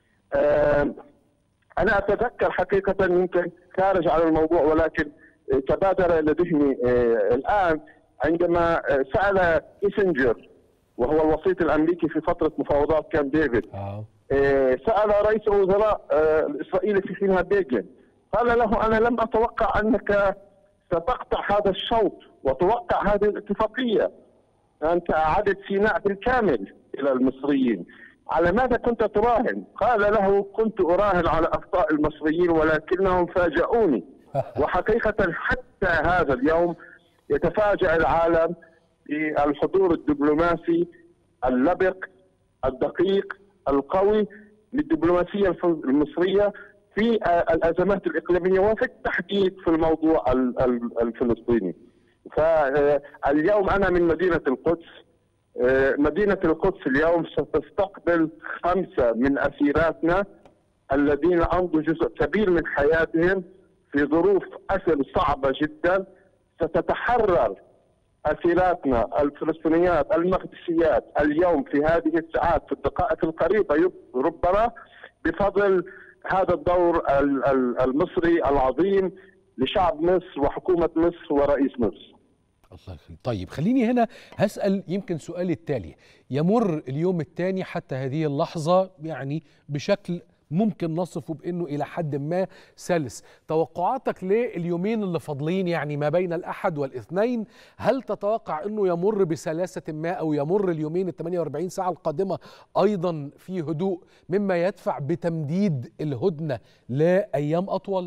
أنا أتذكر حقيقة يمكن خارج عن الموضوع ولكن تبادر إلى ذهني الآن عندما سأل كيسنجر وهو الوسيط الأمريكي في فترة مفاوضات كامب ديفيد، سأل رئيس الوزراء الإسرائيلي في حينها بيجن، قال له أنا لم أتوقع أنك ستقطع هذا الشوط وتوقع هذه الاتفاقية، أنت أعدت سيناء بالكامل إلى المصريين، على ماذا كنت تراهن؟ قال له كنت أراهن على أخطاء المصريين ولكنهم فاجأوني. وحقيقة حتى هذا اليوم يتفاجأ العالم بالحضور الدبلوماسي اللبق الدقيق القوي للدبلوماسية المصرية في الأزمات الإقليمية وفي التحديد في الموضوع الفلسطيني. فاليوم أنا من مدينة القدس، مدينة القدس اليوم ستستقبل خمسة من أسيراتنا الذين أمضوا جزء كبير من حياتهم في ظروف أسر صعبة جدا. ستتحرر أسيراتنا الفلسطينيات المقدسيات اليوم في هذه الساعات في الدقائق القريبة ربما بفضل هذا الدور المصري العظيم لشعب مصر وحكومة مصر ورئيس مصر. الله يخليك. طيب خليني هنا هسأل يمكن سؤالي التالي، يمر اليوم الثاني حتى هذه اللحظة يعني بشكل ممكن نصفه بأنه إلى حد ما سلس، توقعاتك لليومين اللي فاضلين يعني ما بين الأحد والاثنين، هل تتوقع أنه يمر بسلاسة ما أو يمر اليومين الثمانية وأربعين ساعة القادمة أيضا في هدوء مما يدفع بتمديد الهدنة لأيام أطول؟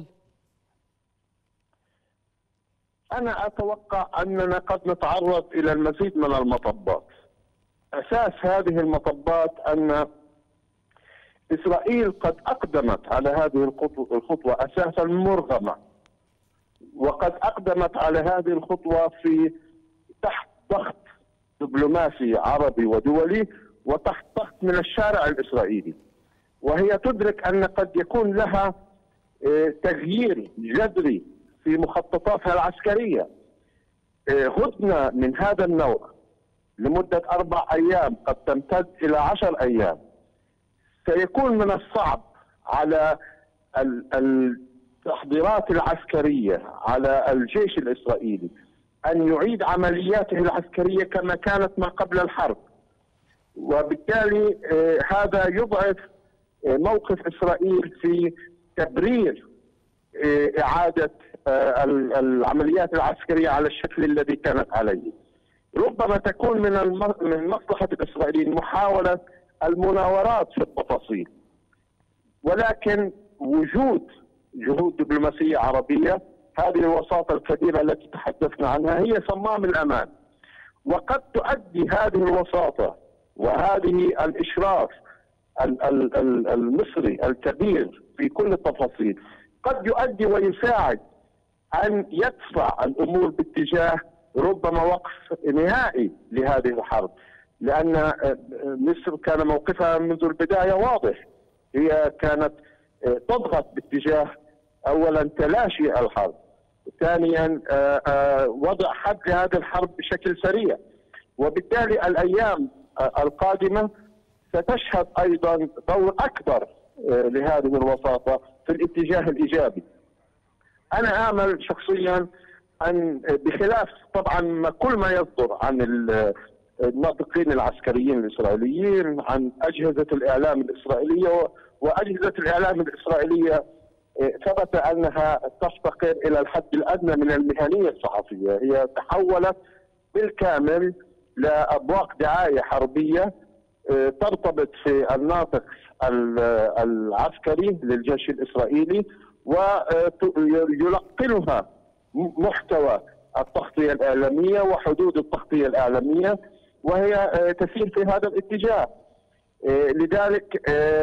أنا أتوقع أننا قد نتعرض إلى المزيد من المطبات. أساس هذه المطبات أن إسرائيل قد أقدمت على هذه الخطوة أساسا مرغمة، وقد أقدمت على هذه الخطوة في تحت ضغط دبلوماسي عربي ودولي وتحت ضغط من الشارع الإسرائيلي، وهي تدرك أن قد يكون لها تغيير جذري في مخططاتها العسكرية. هدنة من هذا النوع لمدة أربع أيام قد تمتد إلى عشر أيام سيكون من الصعب على التحضيرات العسكرية على الجيش الإسرائيلي أن يعيد عملياته العسكرية كما كانت ما قبل الحرب، وبالتالي هذا يضعف موقف إسرائيل في تبرير إعادة العمليات العسكرية على الشكل الذي كانت عليه. ربما تكون من من مصلحة الإسرائيليين محاولة المناورات في التفاصيل، ولكن وجود جهود دبلوماسية عربية، هذه الوساطة الكبيرة التي تحدثنا عنها هي صمام الأمان، وقد تؤدي هذه الوساطة وهذه الإشراف المصري الكبير في كل التفاصيل قد يؤدي ويساعد أن يدفع الأمور باتجاه ربما وقف نهائي لهذه الحرب، لأن مصر كان موقفها منذ البداية واضح، هي كانت تضغط باتجاه أولا تلاشي الحرب، ثانيا وضع حد لهذه الحرب بشكل سريع، وبالتالي الأيام القادمة ستشهد أيضا دور أكبر لهذه الوساطة في الاتجاه الإيجابي. أنا آمل شخصيا أن بخلاف طبعا كل ما يصدر عن الناطقين العسكريين الإسرائيليين عن أجهزة الإعلام الإسرائيلية وأجهزة الإعلام الإسرائيلية ثبت أنها تفتقر إلى الحد الأدنى من المهنية الصحفية. هي تحولت بالكامل لأبواق دعاية حربية ترتبط في الناطق العسكري للجيش الإسرائيلي ويلقنها محتوى التغطية الإعلامية وحدود التغطية الإعلامية، وهي تسير في هذا الاتجاه. لذلك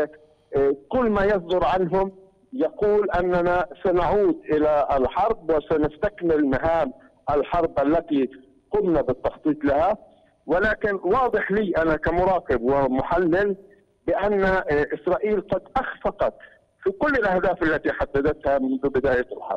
كل ما يصدر عنهم يقول أننا سنعود إلى الحرب وسنستكمل مهام الحرب التي قمنا بالتخطيط لها، ولكن واضح لي أنا كمراقب ومحلل بأن إسرائيل قد أخفقت في كل الأهداف التي حددتها منذ بداية الحرب،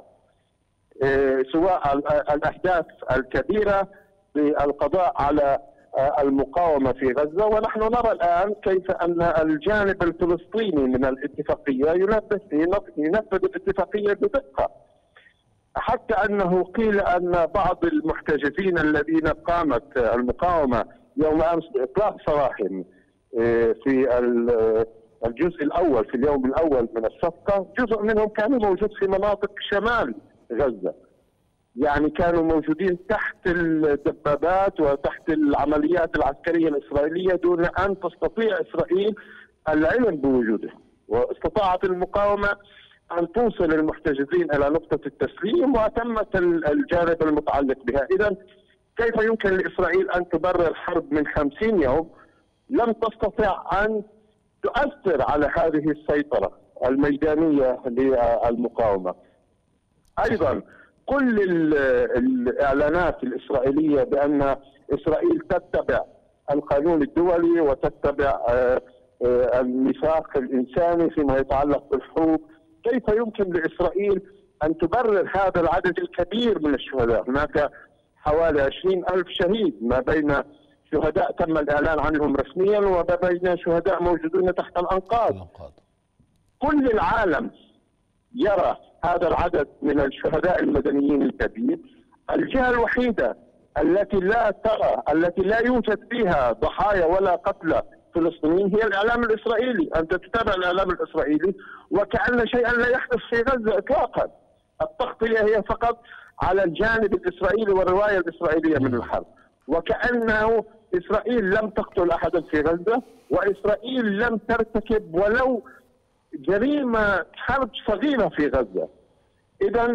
سواء الأهداف الكبيرة بالقضاء على المقاومة في غزة، ونحن نرى الآن كيف أن الجانب الفلسطيني من الاتفاقية ينفذ الاتفاقية بدقة، حتى أنه قيل أن بعض المحتجزين الذين قامت المقاومة يوم أمس بإطلاق سراحهم في الجزء الأول في اليوم الأول من الصفقة، جزء منهم كانوا موجود في مناطق شمال غزة، يعني كانوا موجودين تحت الدبابات وتحت العمليات العسكرية الإسرائيلية دون أن تستطيع إسرائيل العلم بوجوده، واستطاعت المقاومة أن توصل المحتجزين إلى نقطة التسليم وتمت الجانب المتعلق بها. إذن كيف يمكن لإسرائيل أن تبرر حرب من خمسين يوم لم تستطع أن تؤثر على هذه السيطرة الميدانية للمقاومة؟ أيضا كل الإعلانات الإسرائيلية بأن إسرائيل تتبع القانون الدولي وتتبع الميثاق الإنساني فيما يتعلق بالحروب، كيف يمكن لإسرائيل أن تبرر هذا العدد الكبير من الشهداء؟ هناك حوالي عشرين ألف شهيد، ما بين شهداء تم الإعلان عنهم رسميا وما بين شهداء موجودون تحت الأنقاض. كل العالم يرى هذا العدد من الشهداء المدنيين الكبير. الجهة الوحيدة التي لا ترى التي لا يوجد فيها ضحايا ولا قتلى فلسطينيين هي الإعلام الإسرائيلي. أنت تتابع الإعلام الإسرائيلي وكأن شيئا لا يحدث في غزة إطلاقا. التغطية هي فقط على الجانب الإسرائيلي والرواية الإسرائيلية من الحرب، وكأنه إسرائيل لم تقتل أحدا في غزة، وإسرائيل لم ترتكب ولو جريمة حرب صغيرة في غزة. إذا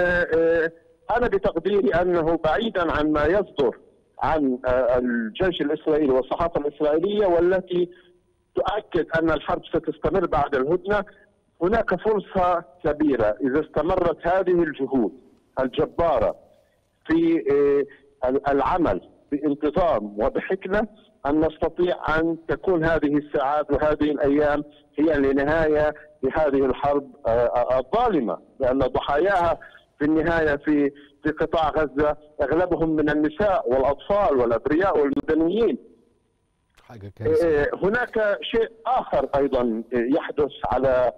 أنا بتقديري أنه بعيدا عن ما يصدر عن الجيش الإسرائيلي والصحافة الإسرائيلية والتي تؤكد أن الحرب ستستمر بعد الهدنة، هناك فرصة كبيرة إذا استمرت هذه الجهود الجبارة في العمل بانتظام وبحكمة أن نستطيع أن تكون هذه الساعات وهذه الأيام هي لنهاية لهذه الحرب الظالمة، لأن ضحاياها في النهاية في في قطاع غزة أغلبهم من النساء والأطفال والأبرياء والمدنيين. حاجة كارثة. هناك شيء آخر أيضا يحدث على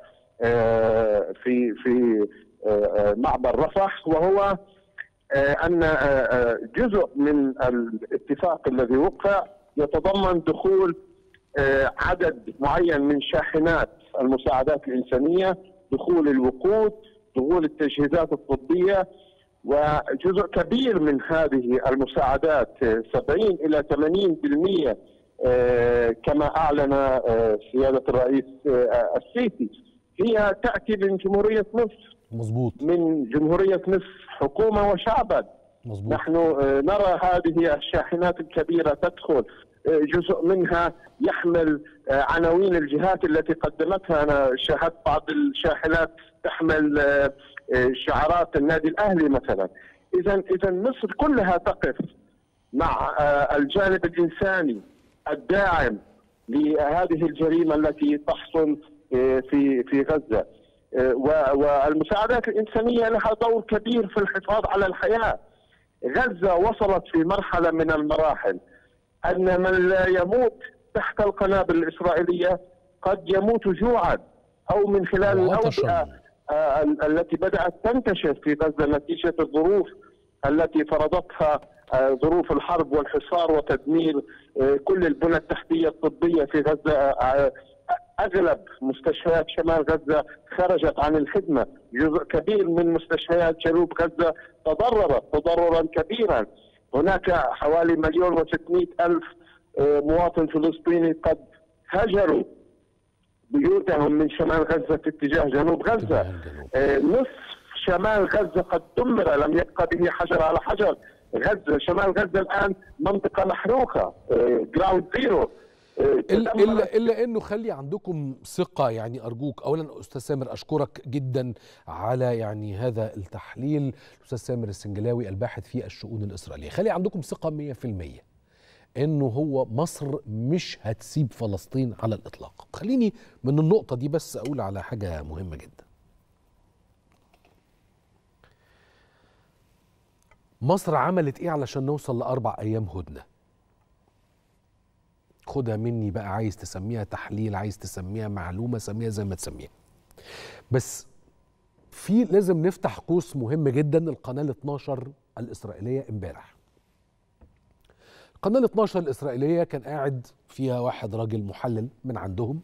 في في معبر رفح، وهو أن جزء من الاتفاق الذي وقع يتضمن دخول عدد معين من شاحنات المساعدات الإنسانية، دخول الوقود، دخول التجهيزات الطبية، وجزء كبير من هذه المساعدات سبعين إلى ثمانين بالمئة كما أعلن سيادة الرئيس السيسي هي تأتي من جمهورية مصر. مظبوط. من جمهورية مصر حكومة وشعبا. مظبوط. نحن نرى هذه الشاحنات الكبيرة تدخل، جزء منها يحمل عناوين الجهات التي قدمتها. أنا شاهدت بعض الشاحنات تحمل شعارات النادي الأهلي مثلا. إذا إذا مصر كلها تقف مع الجانب الإنساني الداعم لهذه الجريمة التي تحصل في في غزة، والمساعدات الإنسانية لها دور كبير في الحفاظ على الحياة. غزة وصلت في مرحلة من المراحل أن من لا يموت تحت القنابل الإسرائيلية قد يموت جوعا أو من خلال الأوبئة التي بدأت تنتشر في غزة نتيجة الظروف التي فرضتها ظروف الحرب والحصار وتدمير كل البنى التحتية الطبية في غزة. أغلب مستشفيات شمال غزة خرجت عن الخدمة، جزء كبير من مستشفيات جنوب غزة تضررت تضررا كبيرا. هناك حوالي مليون وستمائة ألف مواطن فلسطيني قد هجروا بيوتهم من شمال غزة في اتجاه جنوب غزة. نصف شمال غزة قد دمر، لم يبقى به حجر على حجر. غزة شمال غزة الآن منطقة محروقة، جراوند زيرو. إلا, إلا, إلا أنه خلي عندكم ثقة، يعني أرجوك. أولا أستاذ سامر أشكرك جدا على يعني هذا التحليل، الأستاذ سامر السنجلاوي الباحث في الشؤون الإسرائيلية. خلي عندكم ثقة مية في المية أنه هو مصر مش هتسيب فلسطين على الإطلاق. خليني من النقطة دي بس أقول على حاجة مهمة جدا. مصر عملت إيه علشان نوصل لأربع أيام هدنة؟ خدها مني بقى، عايز تسميها تحليل، عايز تسميها معلومة، سميها زي ما تسميها. بس في لازم نفتح قوس مهم جدا. القناة الاثناشر الإسرائيلية امبارح، القناة الاثناشر الإسرائيلية كان قاعد فيها واحد راجل محلل من عندهم،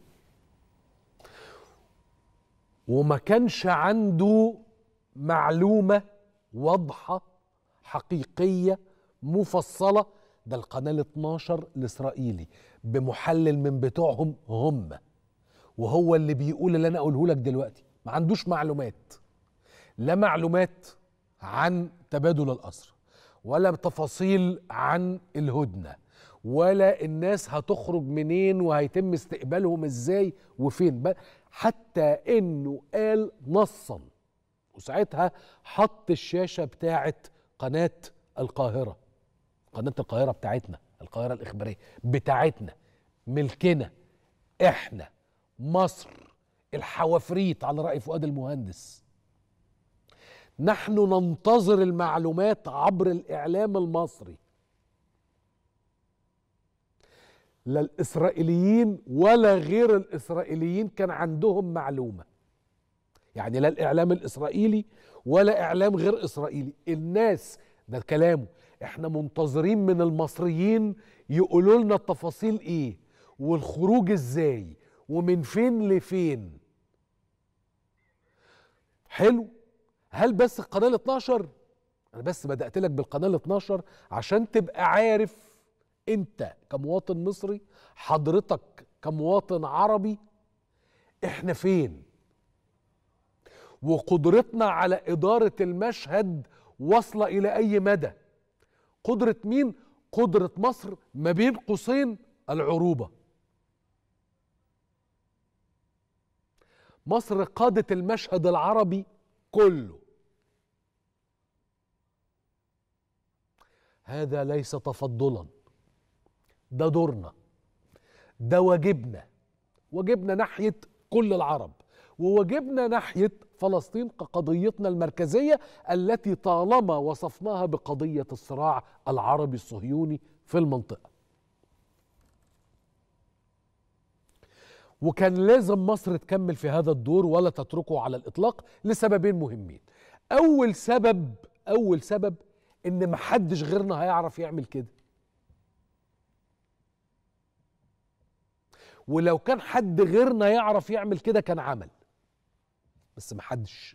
وما كانش عنده معلومة واضحة حقيقية مفصلة. ده القناة الاثناشر الإسرائيلي بمحلل من بتوعهم هم، وهو اللي بيقول اللي أنا أقوله لك دلوقتي. ما عندوش معلومات، لا معلومات عن تبادل الأسرى، ولا تفاصيل عن الهدنة، ولا الناس هتخرج منين وهيتم استقبالهم ازاي وفين. حتى انه قال نصا، وساعتها حط الشاشة بتاعت قناة القاهرة، قناة القاهرة بتاعتنا، القاهرة الإخبارية بتاعتنا، ملكنا احنا، مصر، الحوافريت على رأي فؤاد المهندس. نحن ننتظر المعلومات عبر الإعلام المصري. لا الإسرائيليين ولا غير الإسرائيليين كان عندهم معلومة، يعني لا الإعلام الإسرائيلي ولا إعلام غير إسرائيلي. الناس ده كلامه، احنا منتظرين من المصريين يقولوا لنا التفاصيل ايه والخروج ازاي ومن فين لفين. حلو. هل بس القناة الاثناشر؟ انا بس بدأت لك بالقناة الاثناشر عشان تبقى عارف انت كمواطن مصري، حضرتك كمواطن عربي، احنا فين وقدرتنا على إدارة المشهد واصلة إلى أي مدى. قدرة مين؟ قدرة مصر، ما بين قوسين العروبة. مصر قادت المشهد العربي كله. هذا ليس تفضلا، ده دورنا، ده واجبنا، واجبنا ناحية كل العرب، وواجبنا ناحية فلسطين كقضيتنا المركزية التي طالما وصفناها بقضية الصراع العربي الصهيوني في المنطقة. وكان لازم مصر تكمل في هذا الدور ولا تتركه على الإطلاق لسببين مهمين. أول سبب أول سبب إن محدش غيرنا هيعرف يعمل كده، ولو كان حد غيرنا يعرف يعمل كده كان عمل، بس محدش.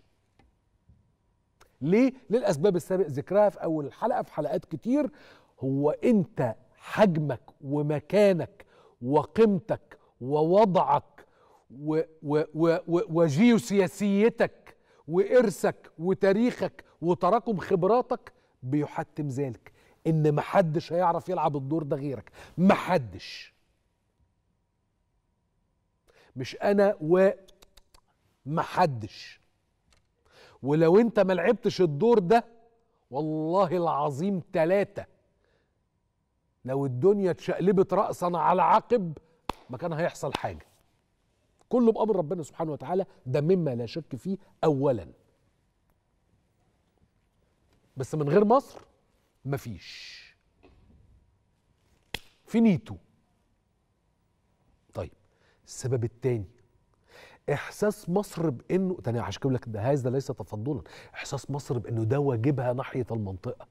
ليه؟ للأسباب السابق ذكرها في أول الحلقة، في حلقات كتير. هو أنت حجمك ومكانك وقيمتك ووضعك و و و و وجيوسياسيتك وإرثك وتاريخك وتراكم خبراتك بيحتم ذلك، إن محدش هيعرف يلعب الدور ده غيرك. محدش، مش أنا ومحدش. ولو أنت ما لعبتش الدور ده والله العظيم ثلاثة، لو الدنيا اتشقلبت رأسا على عقب ما كان هيحصل حاجة. كله بأمر ربنا سبحانه وتعالى، ده مما لا شك فيه أولا. بس من غير مصر مفيش، فينيتو. طيب السبب الثاني، احساس مصر بانه تاني عشان كده لك ده هذا ليس تفضلا، احساس مصر بانه ده واجبها ناحيه المنطقه.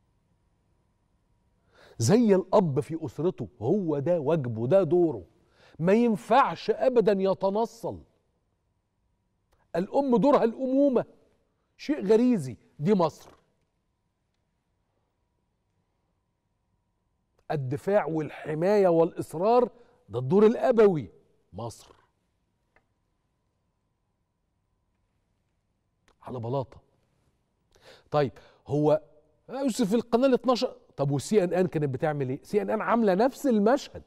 زي الاب في اسرته، هو ده واجبه، ده دوره. ما ينفعش ابدا يتنصل. الام دورها الامومه، شيء غريزي، دي مصر. الدفاع والحمايه والاصرار ده الدور الابوي، مصر. على بلاطه. طيب هو يوسف في القناه ال اتناشر، طب والسي ان ان كانت بتعمل ايه؟ سي ان ان عامله نفس المشهد،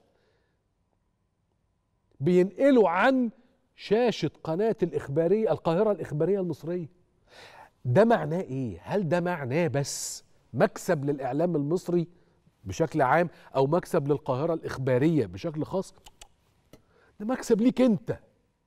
بينقلوا عن شاشه قناه الاخباريه القاهره الاخباريه المصريه. ده معناه ايه؟ هل ده معناه بس مكسب للاعلام المصري بشكل عام او مكسب للقاهره الاخباريه بشكل خاص؟ ده مكسب ليك انت.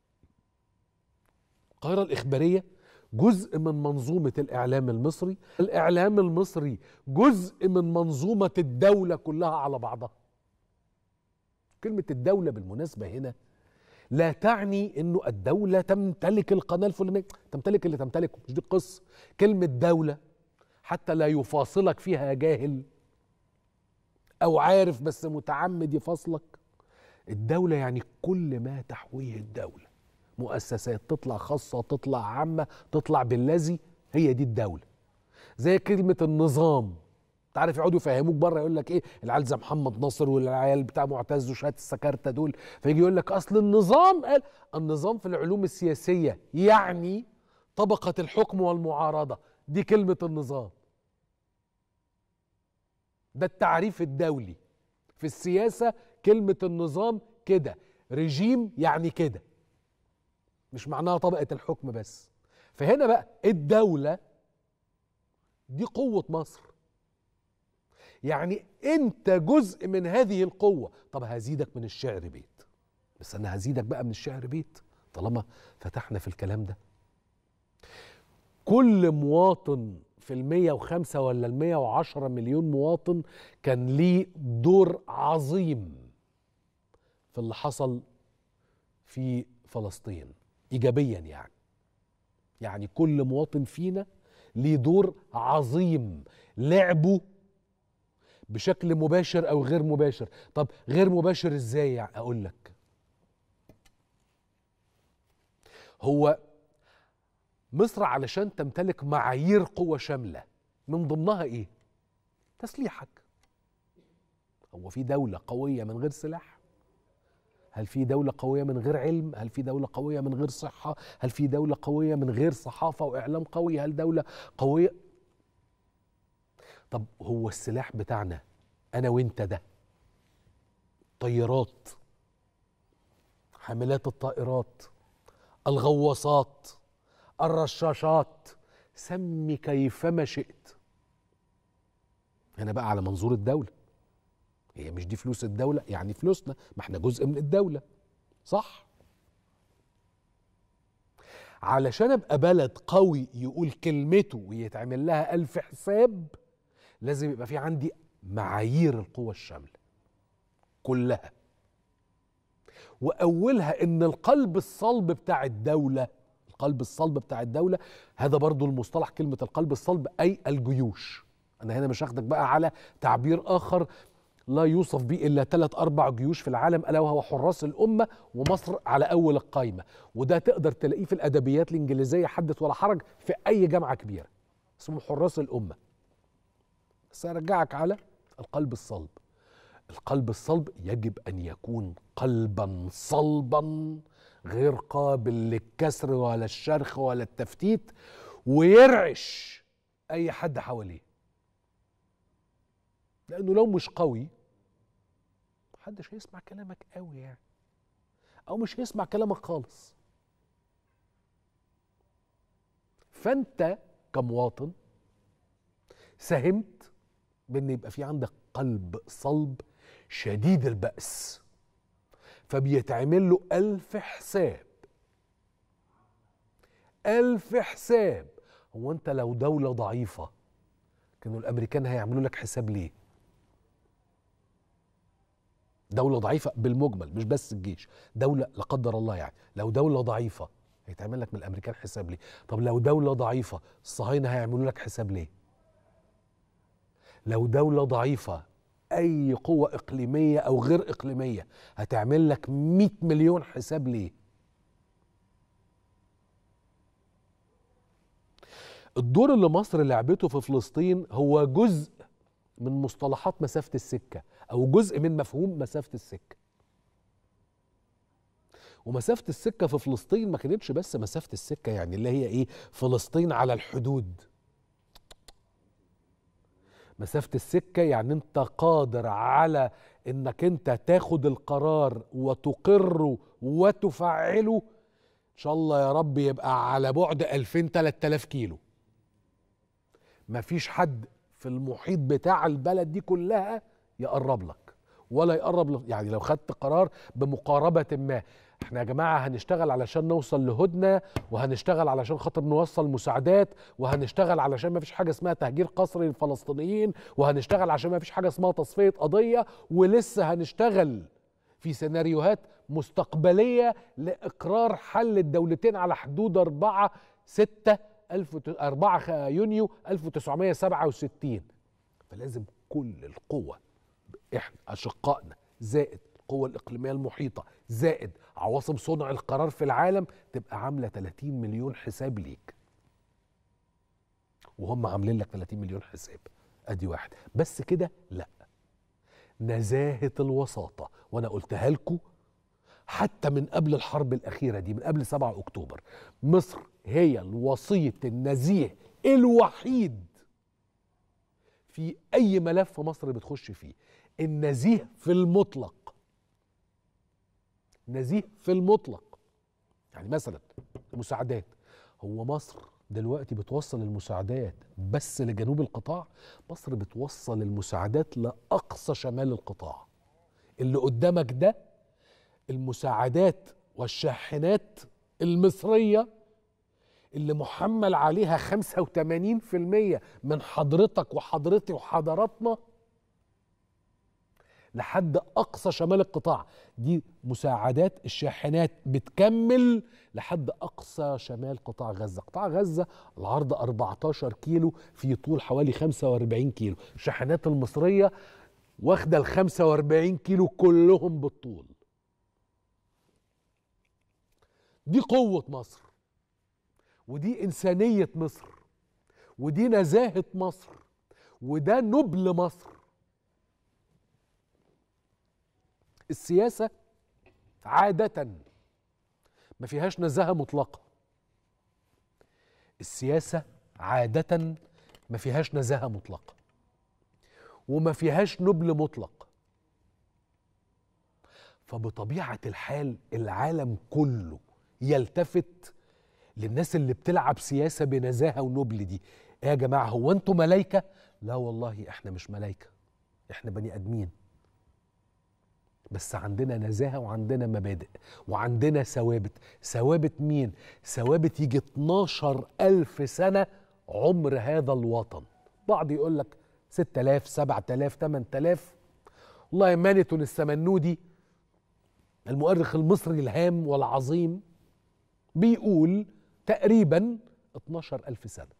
القاهره الاخباريه جزء من منظومه الاعلام المصري، الاعلام المصري جزء من منظومه الدوله كلها على بعضها. كلمه الدوله بالمناسبه هنا لا تعني انه الدوله تمتلك القناه الفلانيه، تمتلك اللي تمتلكه، مش دي القصه. كلمه دوله حتى لا يفاصلك فيها جاهل او عارف بس متعمد يفاصلك، الدوله يعني كل ما تحويه الدوله، مؤسسات، تطلع خاصه تطلع عامه تطلع بالذي، هي دي الدوله. زي كلمه النظام، انت عارف يقعدوا يفهموك بره يقول لك ايه، العيال زي محمد ناصر والعيال بتاع معتز وشهاده السكرته دول، فيجي يقول لك اصل النظام قال. النظام في العلوم السياسيه يعني طبقه الحكم والمعارضه، دي كلمه النظام. ده التعريف الدولي في السياسه، كلمه النظام كده، رجيم يعني كده، مش معناها طبقه الحكم بس. فهنا بقى الدوله دي قوه مصر، يعني انت جزء من هذه القوة. طب هزيدك من الشعر بيت، بس انا هزيدك بقى من الشعر بيت طالما فتحنا في الكلام ده. كل مواطن في المية وخمسة ولا المية وعشرة مليون مواطن كان ليه دور عظيم في اللي حصل في فلسطين ايجابيا. يعني يعني كل مواطن فينا ليه دور عظيم لعبه بشكل مباشر او غير مباشر. طب غير مباشر ازاي؟ يعني اقول لك، هو مصر علشان تمتلك معايير قوة شاملة من ضمنها ايه؟ تسليحك. هو في دولة قوية من غير سلاح؟ هل في دولة قوية من غير علم؟ هل في دولة قوية من غير صحة؟ هل في دولة قوية من غير صحافة واعلام قوي؟ هل دولة قوية؟ طب هو السلاح بتاعنا انا وانت ده طيارات، حاملات الطائرات، الغواصات، الرشاشات، سمي كيفما شئت. هنا بقى على منظور الدولة، هي مش دي فلوس الدولة؟ يعني فلوسنا، ما احنا جزء من الدولة، صح؟ علشان ابقى بلد قوي يقول كلمته ويتعمل لها ألف حساب، لازم يبقى في عندي معايير القوة الشاملة كلها، وأولها إن القلب الصلب بتاع الدولة، القلب الصلب بتاع الدولة هذا برضو المصطلح، كلمة القلب الصلب أي الجيوش. أنا هنا مش هاخدك بقى على تعبير آخر لا يوصف به إلا ثلاث أربع جيوش في العالم، ألا وهو حراس الأمة، ومصر على أول القايمة، وده تقدر تلاقيه في الأدبيات الإنجليزية حدث ولا حرج في أي جامعة كبيرة، اسمه حراس الأمة. بس أرجعك على القلب الصلب. القلب الصلب يجب أن يكون قلبا صلبا غير قابل للكسر ولا الشرخ ولا التفتيت، ويرعش أي حد حواليه، لأنه لو مش قوي محدش هيسمع كلامك قوي يعني، أو مش هيسمع كلامك خالص. فأنت كمواطن ساهمت بأن يبقى في عندك قلب صلب شديد البأس، فبيتعمل له ألف حساب. ألف حساب. هو أنت لو دولة ضعيفة كانوا الأمريكان هيعملوا لك حساب ليه؟ دولة ضعيفة بالمجمل، مش بس الجيش، دولة لا قدر الله يعني، لو دولة ضعيفة هيتعمل لك من الأمريكان حساب ليه؟ طب لو دولة ضعيفة الصهاينة هيعملوا لك حساب ليه؟ لو دولة ضعيفة اي قوة اقليمية او غير اقليمية هتعمل لك مئة مليون حساب ليه؟ الدور اللي مصر لعبته في فلسطين هو جزء من مصطلحات مسافة السكة او جزء من مفهوم مسافة السكة. ومسافة السكة في فلسطين ما كانتش بس مسافة السكة يعني اللي هي ايه فلسطين على الحدود. مسافة السكة يعني انت قادر على انك انت تاخد القرار وتقره وتفعله ان شاء الله يا رب يبقى على بعد ألفين تلات آلاف كيلو. مفيش حد في المحيط بتاع البلد دي كلها يقرب لك ولا يقرب لك. يعني لو خدت قرار بمقاربة ما، احنا يا جماعة هنشتغل علشان نوصل لهدنة، وهنشتغل علشان خاطر نوصل مساعدات، وهنشتغل علشان ما فيش حاجة اسمها تهجير قسري للفلسطينيين، وهنشتغل عشان ما فيش حاجة اسمها تصفية قضية، ولسه هنشتغل في سيناريوهات مستقبلية لإقرار حل الدولتين على حدود أربعة ستة أربعة يونيو ألف وتسعمائة وسبعة وستين. فلازم كل القوة احنا أشقائنا زائد القوة الإقليمية المحيطة زائد عواصم صنع القرار في العالم تبقى عاملة ثلاثين مليون حساب ليك، وهم عاملين لك ثلاثين مليون حساب. ادي واحد بس كده؟ لا، نزاهة الوساطة، وانا قلتها لكم حتى من قبل الحرب الأخيرة دي، من قبل سبعة أكتوبر. مصر هي الوسيط النزيه الوحيد في أي ملف مصر بتخش فيه، النزيه في المطلق، نزيه في المطلق. يعني مثلا المساعدات، هو مصر دلوقتي بتوصل المساعدات بس لجنوب القطاع؟ مصر بتوصل المساعدات لأقصى شمال القطاع. اللي قدامك ده المساعدات والشاحنات المصرية اللي محمل عليها خمسة وثمانين بالمئة من حضرتك وحضرتي وحضراتنا لحد أقصى شمال القطاع. دي مساعدات الشاحنات بتكمل لحد أقصى شمال قطاع غزة. قطاع غزة العرض أربعتاشر كيلو في طول حوالي خمسة وأربعين كيلو. الشاحنات المصرية واخدة ال خمسة وأربعين كيلو كلهم بالطول. دي قوة مصر، ودي إنسانية مصر، ودي نزاهة مصر، وده نبل مصر. السياسة عادة ما فيهاش نزاهة مطلقة. السياسة عادة ما فيهاش نزاهة مطلقة وما فيهاش نبل مطلق. فبطبيعة الحال العالم كله يلتفت للناس اللي بتلعب سياسة بنزاهة ونبل. دي ايه يا جماعة، هو انتوا ملايكة؟ لا والله احنا مش ملايكة، احنا بني ادمين، بس عندنا نزاهة وعندنا مبادئ وعندنا ثوابت. ثوابت مين؟ ثوابت يجي اتناشر ألف سنة عمر هذا الوطن. بعض يقول لك ستة آلاف سبعة آلاف ثمانية آلاف. والله مانتون السمنودي المؤرخ المصري الهام والعظيم بيقول تقريبا اتناشر ألف سنة.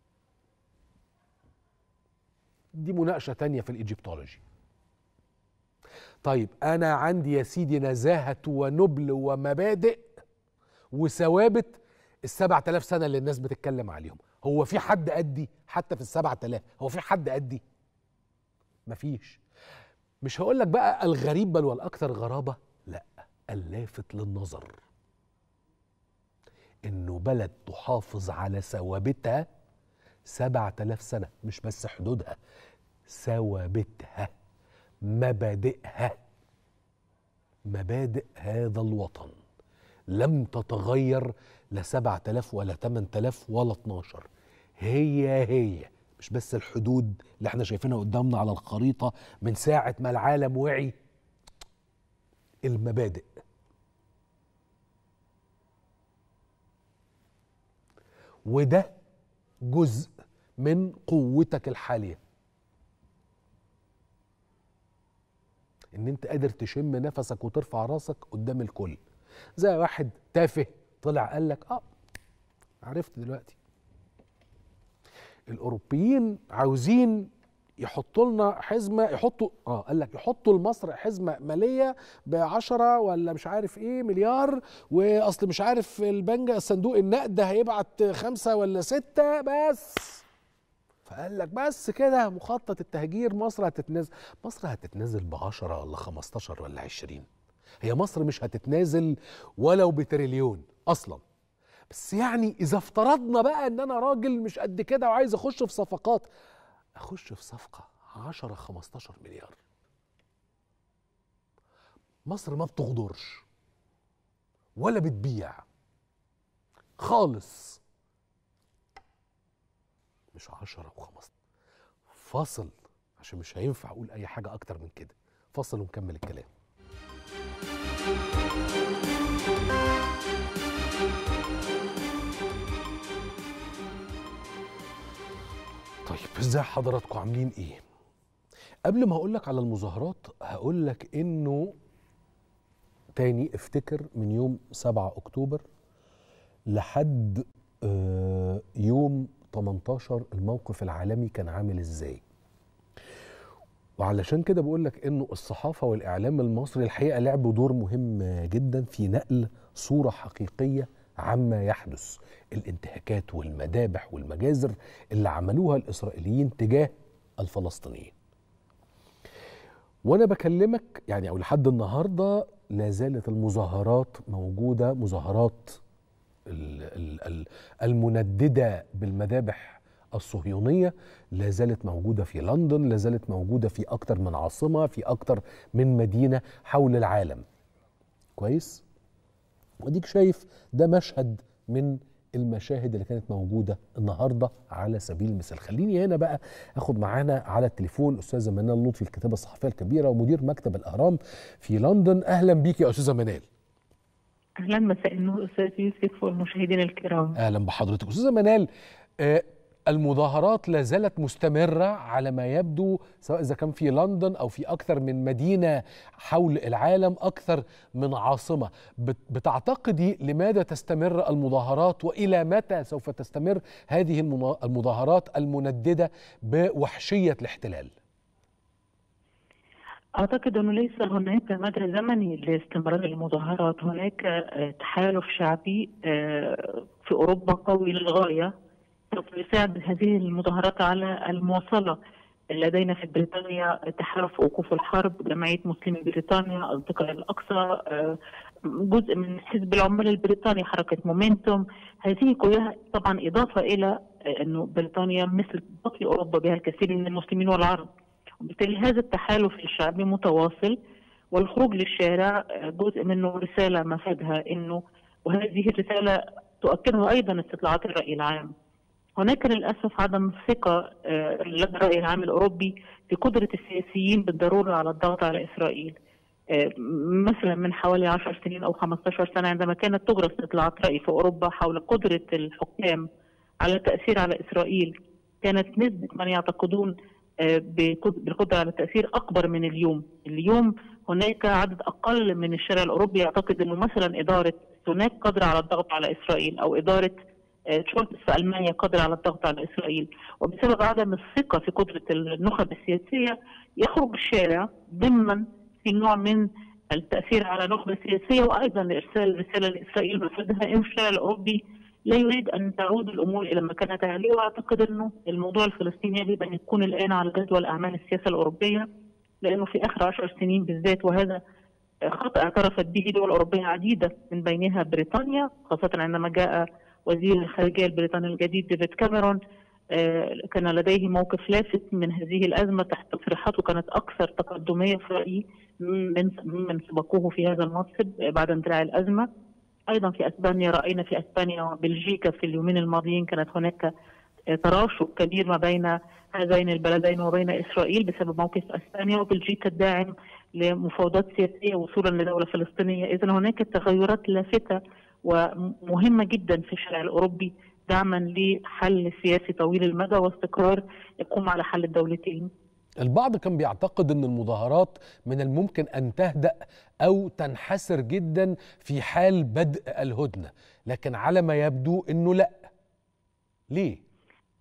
دي مناقشة تانية في الإيجيبتولوجي. طيب أنا عندي يا سيدي نزاهة ونبل ومبادئ وثوابت السبعة آلاف سنة اللي الناس بتتكلم عليهم. هو في حد قدي؟ حتى في السبعة آلاف هو في حد قدي؟ مفيش. مش هقول لك بقى الغريب بل والأكثر غرابة، لا، اللافت للنظر إنه بلد تحافظ على ثوابتها سبعة آلاف سنة، مش بس حدودها، ثوابتها، مبادئها، مبادئ هذا الوطن لم تتغير لا سبعة آلاف ولا ثمانية آلاف ولا اتناشر. هي هي، مش بس الحدود اللي احنا شايفينها قدامنا على الخريطة من ساعة ما العالم وعي، المبادئ. وده جزء من قوتك الحالية، ان انت قادر تشم نفسك وترفع راسك قدام الكل. زي واحد تافه طلع قال لك اه عرفت دلوقتي الاوروبيين عاوزين يحطوا لنا حزمه، يحطوا اه قال لك يحطوا لمصر حزمه ماليه ب عشرة ولا مش عارف ايه مليار، واصل مش عارف البنك الصندوق النقد هيبعت خمسه ولا سته بس. فقال لك بس كده مخطط التهجير مصر هتتنازل. مصر هتتنازل ب عشرة ولا خمستاشر ولا عشرين؟ هي مصر مش هتتنازل ولو بتريليون اصلا. بس يعني اذا افترضنا بقى ان انا راجل مش قد كده وعايز اخش في صفقات، اخش في صفقه عشرة خمستاشر مليار. مصر ما بتغدرش ولا بتبيع خالص. مش عشرة وخمستاشر. فاصل عشان مش هينفع اقول اي حاجه اكتر من كده. فاصل ونكمل الكلام. طيب ازاي حضراتكم عاملين ايه؟ قبل ما اقول لك على المظاهرات هقول لك انه تاني افتكر من يوم سبعة اكتوبر لحد آه يوم تمنتاشر الموقف العالمي كان عامل ازاي. وعلشان كده بقول لك انه الصحافه والاعلام المصري الحقيقه لعبوا دور مهم جدا في نقل صوره حقيقيه عما يحدث، الانتهاكات والمذابح والمجازر اللي عملوها الاسرائيليين تجاه الفلسطينيين. وانا بكلمك يعني او لحد النهارده لا زالت المظاهرات موجوده، مظاهرات المندده بالمذابح الصهيونيه لا زالت موجوده في لندن، لا زالت موجوده في اكتر من عاصمه، في اكتر من مدينه حول العالم. كويس؟ وديك شايف ده مشهد من المشاهد اللي كانت موجوده النهارده على سبيل المثال. خليني هنا بقى اخد معانا على التليفون استاذه منال لطفي الكاتبه الصحفيه الكبيره ومدير مكتب الاهرام في لندن. اهلا بيك يا استاذه منال. اهلا، مساء النور استاذ يوسف والمشاهدين الكرام. اهلا بحضرتك استاذه منال. آه المظاهرات لا زالت مستمرة على ما يبدو، سواء إذا كان في لندن أو في أكثر من مدينة حول العالم، أكثر من عاصمة. بتعتقدي لماذا تستمر المظاهرات وإلى متى سوف تستمر هذه المظاهرات المنددة بوحشية الاحتلال؟ أعتقد أنه ليس هناك مدى زمني لاستمرار المظاهرات. هناك تحالف شعبي في أوروبا قوي للغاية سوف يساعد هذه المظاهرات على المواصلة. لدينا في بريطانيا تحالف وقوف الحرب، جمعية مسلمي بريطانيا، أصدقاء الأقصى، جزء من حزب العمال البريطاني، حركة مومنتوم. هذه كلها طبعا إضافة إلى أنه بريطانيا مثل باقي أوروبا بها الكثير من المسلمين والعرب، وبالتالي هذا التحالف الشعبي متواصل. والخروج للشارع جزء منه رسالة مفادها أنه، وهذه الرسالة تؤكدها أيضا استطلاعات الرأي العام، هناك للأسف عدم ثقة لدى الرأي العام الأوروبي في قدرة السياسيين بالضرورة على الضغط على إسرائيل. مثلا من حوالي عشر سنين أو خمسة عشر سنة عندما كانت تجرى استطلاعات رأي في أوروبا حول قدرة الحكام على التأثير على إسرائيل، كانت نسبة من يعتقدون بالقدرة على التأثير أكبر من اليوم. اليوم هناك عدد أقل من الشارع الأوروبي يعتقد أنه مثلا إدارة سوناك قادرة على الضغط على إسرائيل، أو إدارة شولتز في ألمانيا قادرة على الضغط على إسرائيل. وبسبب عدم الثقة في قدرة النخب السياسية يخرج الشارع ضمن في نوع من التأثير على النخبة السياسية، وأيضا لإرسال رسالة لإسرائيل مفادها إن الشارع الأوروبي لا يريد أن تعود الأمور إلى ما كانت عليه. وأعتقد أنه الموضوع الفلسطيني يجب أن يكون الآن على جدول أعمال السياسة الأوروبية، لأنه في آخر عشر سنين بالذات، وهذا خطأ اعترفت به دول أوروبية عديدة من بينها بريطانيا، خاصة عندما جاء وزير الخارجية البريطاني الجديد ديفيد كاميرون، كان لديه موقف لافت من هذه الأزمة تحت تصريحاته كانت أكثر تقدمية في رأيي من من سبقوه في هذا المنصب بعد اندلاع الأزمة. أيضا في أسبانيا، رأينا في أسبانيا وبلجيكا في اليومين الماضيين كانت هناك تراشق كبير ما بين هذين البلدين وبين إسرائيل بسبب موقف أسبانيا وبلجيكا الداعم لمفاوضات سياسية وصولا لدولة فلسطينية. إذن هناك تغيرات لافتة ومهمة جدا في الشارع الأوروبي دعما لحل سياسي طويل المدى واستقرار يقوم على حل الدولتين. البعض كان بيعتقد أن المظاهرات من الممكن أن تهدأ أو تنحسر جدا في حال بدء الهدنة، لكن على ما يبدو أنه لا. ليه؟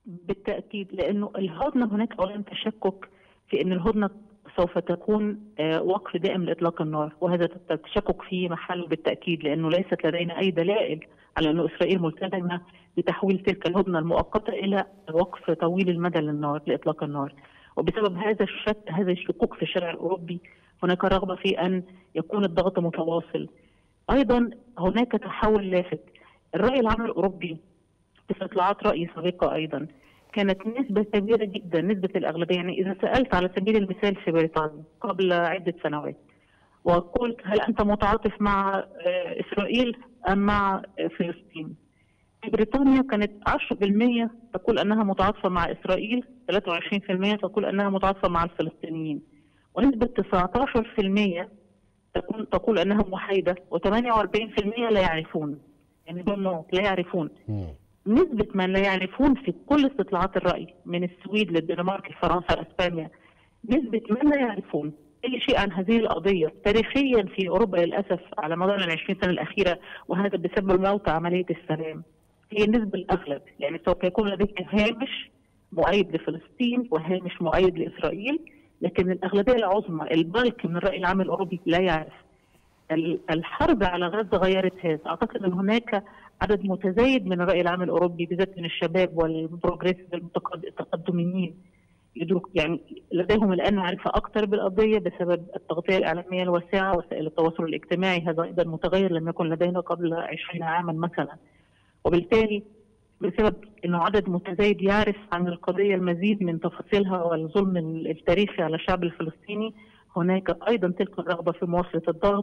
بالتأكيد، لأنه الهدنة هناك أولا تشكك في أن الهدنة سوف تكون وقف دائم لإطلاق النار، وهذا التشكك فيه محل بالتأكيد، لأنه ليست لدينا أي دلائل على أن إسرائيل ملتزمة بتحويل تلك الهدنة المؤقتة إلى وقف طويل المدى للنار لإطلاق النار. وبسبب هذا الشك هذا الشكوك في الشارع الأوروبي هناك رغبة في أن يكون الضغط متواصل. أيضا هناك تحول لافت. الرأي العام الأوروبي في استطلاعات رأي سابقة أيضا كانت نسبة كبيرة جدا، نسبة الأغلبية، يعني إذا سألت على سبيل المثال في بريطانيا قبل عدة سنوات وقلت هل أنت متعاطف مع إسرائيل أم مع فلسطين؟ في بريطانيا كانت عشرة بالمئة تقول أنها متعاطفة مع إسرائيل، ثلاثة وعشرين بالمئة تقول أنها متعاطفة مع الفلسطينيين، ونسبة تسعة عشر بالمئة تقول تقول أنها محايدة، وثمانية وأربعين بالمئة لا يعرفون، يعني دون لا يعرفون. نسبة من لا يعرفون في كل استطلاعات الرأي من السويد للدنمارك لفرنسا لأسبانيا، نسبة من لا يعرفون أي شيء عن هذه القضية تاريخيا في أوروبا للأسف على مدار العشرين سنة الأخيرة، وهذا بسبب موت عملية السلام، هي النسبة الأغلب. يعني سوف يكون لديك هامش مؤيد لفلسطين وهامش مؤيد لإسرائيل، لكن الأغلبية العظمى البلك من الرأي العام الأوروبي لا يعرف. الحرب على غزة غيرت هذا. أعتقد أن هناك عدد متزايد من الرأي العام الأوروبي بالذات من الشباب والبروجريسيف التقدميين يدرك، يعني لديهم الآن معرفة أكثر بالقضية بسبب التغطية الإعلامية الواسعة وسائل التواصل الاجتماعي. هذا أيضا متغير لم يكن لدينا قبل عشرين عاما مثلا، وبالتالي بسبب أنه عدد متزايد يعرف عن القضية المزيد من تفاصيلها والظلم التاريخي على الشعب الفلسطيني، هناك أيضا تلك الرغبة في مواصلة الضغط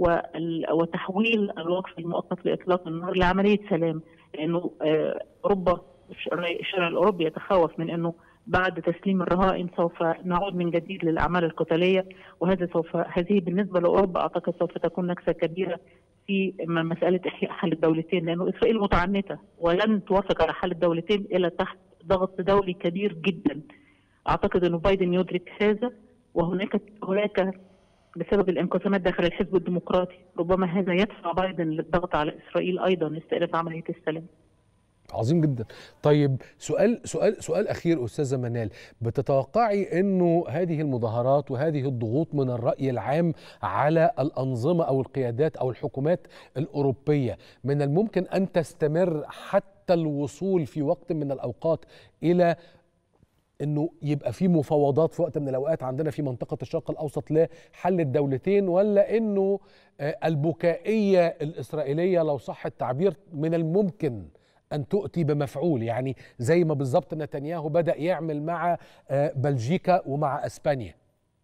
وتحويل الوقف المؤقت لإطلاق النار لعملية سلام، لأنه أوروبا الشارع الأوروبي يتخوف من أنه بعد تسليم الرهائن سوف نعود من جديد للأعمال القتالية، وهذا سوف هذه بالنسبة لأوروبا أعتقد سوف تكون نكسة كبيرة في مسألة إحياء حل الدولتين، لأنه إسرائيل متعنتة ولن توافق على حل الدولتين إلا تحت ضغط دولي كبير جدا. أعتقد أنه بايدن يدرك هذا، وهناك هناك بسبب الانقسامات داخل الحزب الديمقراطي ربما هذا يدفع بايدن للضغط على إسرائيل أيضا لاستئناف عملية السلام. عظيم جدا. طيب سؤال سؤال سؤال أخير أستاذة منال، بتتوقعي أنه هذه المظاهرات وهذه الضغوط من الرأي العام على الأنظمة أو القيادات أو الحكومات الأوروبية من الممكن أن تستمر حتى الوصول في وقت من الأوقات إلى انه يبقى في مفاوضات في وقت من الاوقات عندنا في منطقه الشرق الاوسط لحل الدولتين، ولا انه البكائيه الاسرائيليه لو صح التعبير من الممكن ان تؤتي بمفعول، يعني زي ما بالظبط نتنياهو بدأ يعمل مع بلجيكا ومع اسبانيا؟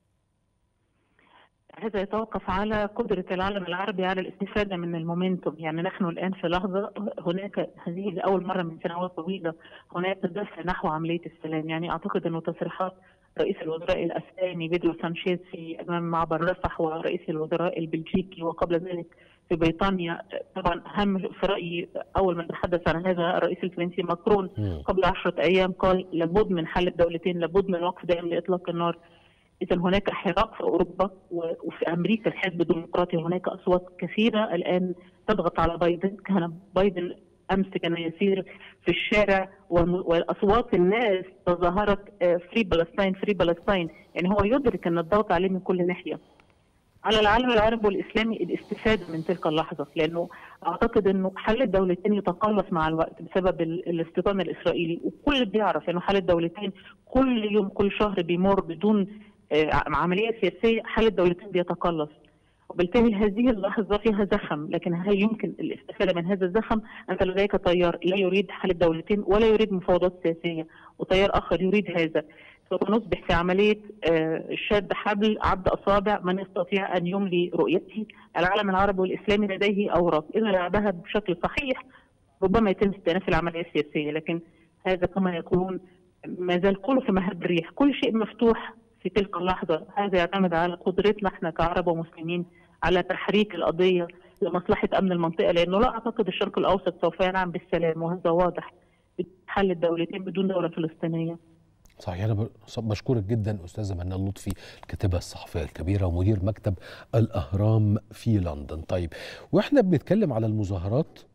هذا يتوقف على قدرة العالم العربي على الاستفادة من المومنتوم. يعني نحن الآن في لحظة هناك هذه لأول مرة من سنوات طويلة هناك دفع نحو عملية السلام. يعني أعتقد أنه تصريحات رئيس الوزراء الأسباني بيدرو سانشيز في أمام معبر رفح ورئيس الوزراء البلجيكي وقبل ذلك في بريطانيا، طبعا أهم في رأيي أول من تحدث عن هذا الرئيس الفرنسي ماكرون قبل عشرة أيام قال لابد من حل الدولتين، لابد من وقف دائم لإطلاق النار. إذا هناك حراك في أوروبا وفي أمريكا الحزب الديمقراطي هناك أصوات كثيرة الآن تضغط على بايدن. كان بايدن أمس كان يسير في الشارع والأصوات الناس تظاهرت فري فلسطين فري فلسطين، يعني هو يدرك أن الضغط عليه من كل ناحية. على العالم العربي والإسلامي الاستفادة من تلك اللحظة، لأنه أعتقد أنه حل الدولتين يتقلص مع الوقت بسبب الاستيطان الإسرائيلي، وكل بيعرف أنه حل الدولتين كل يوم كل شهر بيمر بدون عملية سياسية حل الدولتين بيتقلص، وبالتالي هذه اللحظة فيها زخم. لكن هل يمكن الاستفادة من هذا الزخم؟ أنت لديك تيار لا يريد حل الدولتين ولا يريد مفاوضات سياسية، وتيار آخر يريد هذا. سوف نصبح في عملية شد حبل عبد أصابع من يستطيع أن يملي رؤيته. العالم العربي والإسلامي لديه أوراق إذا لعبها بشكل صحيح ربما يتم استئناف العملية السياسية، لكن هذا كما يقولون ما زال كله في مهب الريح، كل شيء مفتوح في تلك اللحظة. هذا يعتمد على قدرتنا احنا كعرب ومسلمين على تحريك القضية لمصلحة أمن المنطقة، لأنه لا أعتقد الشرق الأوسط سوف ينعم بالسلام، وهذا واضح بحل الدولتين بدون دولة فلسطينية. صحيح. أنا بشكرك جدا أستاذة منال لطفي، الكاتبة الصحفية الكبيرة ومدير مكتب الأهرام في لندن. طيب، وإحنا بنتكلم على المظاهرات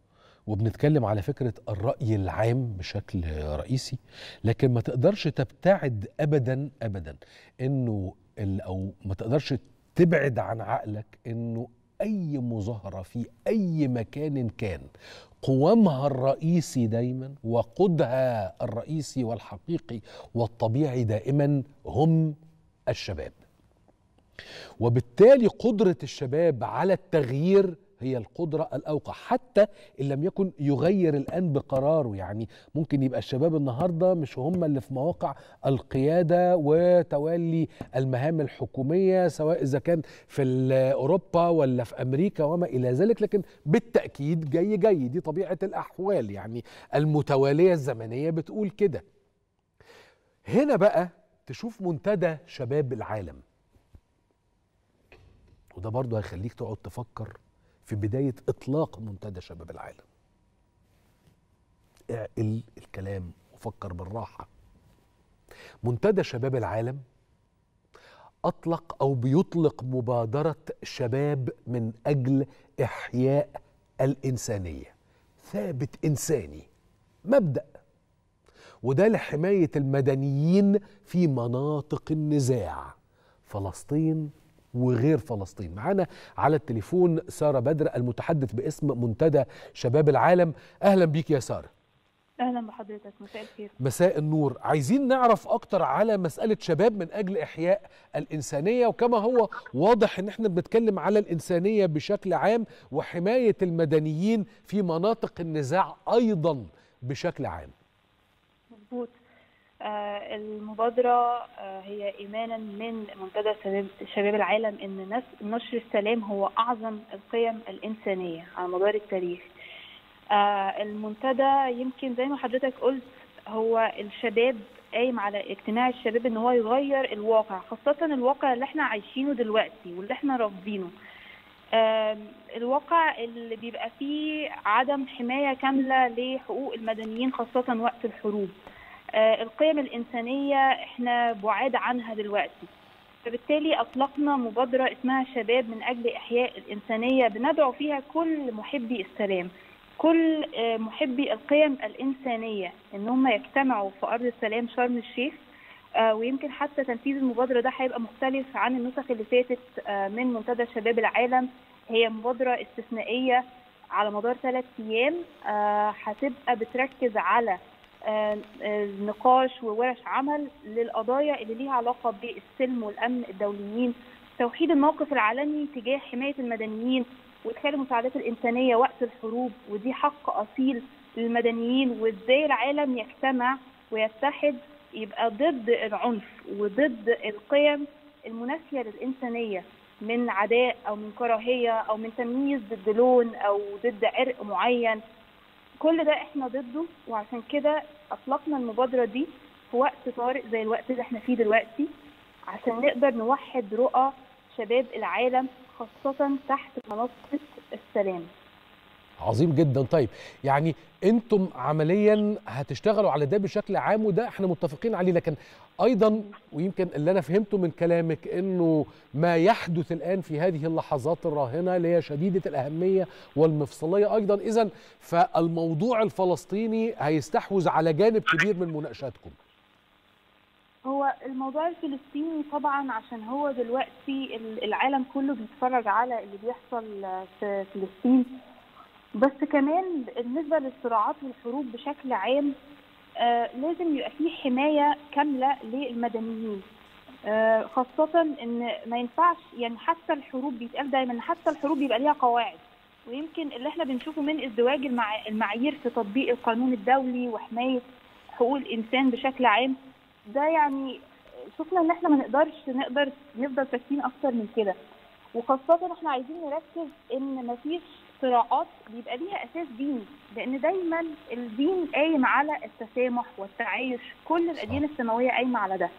وبنتكلم على فكرة الرأي العام بشكل رئيسي، لكن ما تقدرش تبتعد أبدا أبدا إنه أو ما تقدرش تبعد عن عقلك إنه أي مظاهرة في أي مكان كان قوامها الرئيسي دايما وقودها الرئيسي والحقيقي والطبيعي دائما هم الشباب. وبالتالي قدرة الشباب على التغيير هي القدرة الأوقع، حتى إن لم يكن يغير الآن بقراره. يعني ممكن يبقى الشباب النهاردة مش هم اللي في مواقع القيادة وتولي المهام الحكومية، سواء إذا كان في أوروبا ولا في أمريكا وما إلى ذلك، لكن بالتأكيد جاي جاي، دي طبيعة الأحوال يعني المتوالية الزمنية بتقول كده. هنا بقى تشوف منتدى شباب العالم، وده برضه هيخليك تقعد تفكر في بداية إطلاق منتدى شباب العالم. اعقل الكلام وفكر بالراحة. منتدى شباب العالم أطلق أو بيطلق مبادرة شباب من أجل إحياء الإنسانية، ثابت إنساني، مبدأ، وده لحماية المدنيين في مناطق النزاع، فلسطين وغير فلسطين. معانا على التليفون سارة بدر المتحدث باسم منتدى شباب العالم. أهلا بيك يا سارة. أهلا بحضرتك، مساء الخير. مساء النور. عايزين نعرف أكتر على مسألة شباب من أجل إحياء الإنسانية، وكما هو واضح إن احنا بنتكلم على الإنسانية بشكل عام وحماية المدنيين في مناطق النزاع أيضا بشكل عام. مظبوط. آه المبادرة آه هي إيمانا من منتدى شباب العالم إن نشر السلام هو أعظم القيم الإنسانية على مدار التاريخ. آه المنتدى يمكن زي ما حضرتك قلت هو الشباب قايم على اجتماع الشباب إن هو يغير الواقع، خاصة الواقع اللي احنا عايشينه دلوقتي واللي احنا رافضينه. آه الواقع اللي بيبقى فيه عدم حماية كاملة لحقوق المدنيين خاصة وقت الحروب. آه القيم الإنسانية احنا بعاد عنها دلوقتي، فبالتالي أطلقنا مبادرة اسمها شباب من أجل إحياء الإنسانية، بندعو فيها كل محبي السلام، كل آه محبي القيم الإنسانية إن هم يجتمعوا في أرض السلام شرم الشيخ. آه ويمكن حتى تنفيذ المبادرة ده هيبقى مختلف عن النسخ اللي فاتت آه من منتدى شباب العالم. هي مبادرة استثنائية على مدار ثلاث أيام، آه هتبقى بتركز على آه نقاش وورش عمل للقضايا اللي ليها علاقة بالسلم والأمن الدوليين، توحيد الموقف العالمي تجاه حماية المدنيين وإدخال المساعدات الإنسانية وقت الحروب، ودي حق أصيل للمدنيين، وإزاي العالم يجتمع ويتحد يبقى ضد العنف وضد القيم المنافية للإنسانية من عداء أو من كراهية أو من تمييز ضد لون أو ضد عرق معين. كل ده احنا ضده، وعشان كده اطلقنا المبادرة دي في وقت طارئ زي الوقت اللي احنا فيه دلوقتي، عشان نقدر نوحد رؤى شباب العالم خاصة تحت منصة السلام. عظيم جدا. طيب يعني انتم عمليا هتشتغلوا على ده بشكل عام، وده احنا متفقين عليه، لكن ايضا ويمكن اللي انا فهمته من كلامك انه ما يحدث الان في هذه اللحظات الراهنه اللي هي شديده الاهميه والمفصليه ايضا، اذا فالموضوع الفلسطيني هيستحوذ على جانب كبير من مناقشاتكم. هو الموضوع الفلسطيني طبعا عشان هو دلوقتي العالم كله بيتفرج على اللي بيحصل في فلسطين، بس كمان بالنسبة للصراعات والحروب بشكل عام آه لازم يبقى فيه حماية كاملة للمدنيين، آه خاصة ان ما ينفعش يعني حتى الحروب بيتقال دايما حتى الحروب بيبقى ليها قواعد، ويمكن اللي احنا بنشوفه من ازدواج المع... المعايير في تطبيق القانون الدولي وحماية حقوق الانسان بشكل عام، ده يعني شفنا ان احنا ما نقدرش نقدر نفضل ساكتين اكتر من كده. وخاصة احنا عايزين نركز ان مفيش صراعات بيبقى ليها اساس ديني، لان دايما الدين قايم على التسامح والتعايش، كل الاديان السماويه قايمه على ده.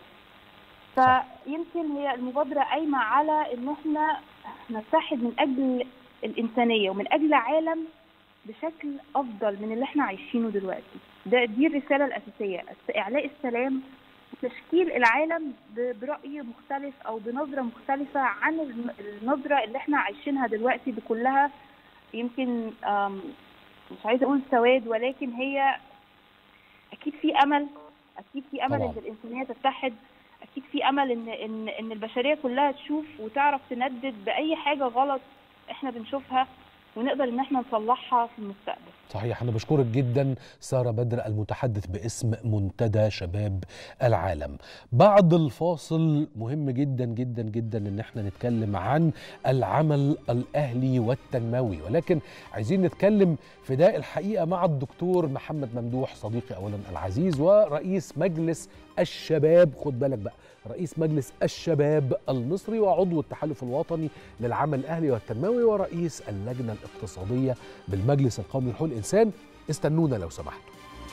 فيمكن هي المبادره قايمه على ان احنا نتحد من اجل الانسانيه ومن اجل عالم بشكل افضل من اللي احنا عايشينه دلوقتي. ده دي الرساله الاساسيه، اعلاء السلام وتشكيل العالم براي مختلف او بنظره مختلفه عن النظره اللي احنا عايشينها دلوقتي بكلها يمكن مش عايزه اقول سواد، ولكن هي اكيد في امل، اكيد في امل طبعا. ان الانسانيه تتحد، اكيد في امل ان ان ان البشريه كلها تشوف وتعرف تندد باي حاجه غلط احنا بنشوفها، ونقدر ان احنا نصلحها في المستقبل. صحيح. أنا بشكرك جدا سارة بدر المتحدث باسم منتدى شباب العالم. بعد الفاصل مهم جدا جدا جدا ان احنا نتكلم عن العمل الأهلي والتنموي، ولكن عايزين نتكلم في ده الحقيقة مع الدكتور محمد ممدوح صديقي أولا العزيز ورئيس مجلس الشباب، خد بالك بقى، رئيس مجلس الشباب المصري وعضو التحالف الوطني للعمل الأهلي والتنموي ورئيس اللجنة الاقتصادية بالمجلس القومي لحقوق الإنسان. استنونا لو سمحتوا.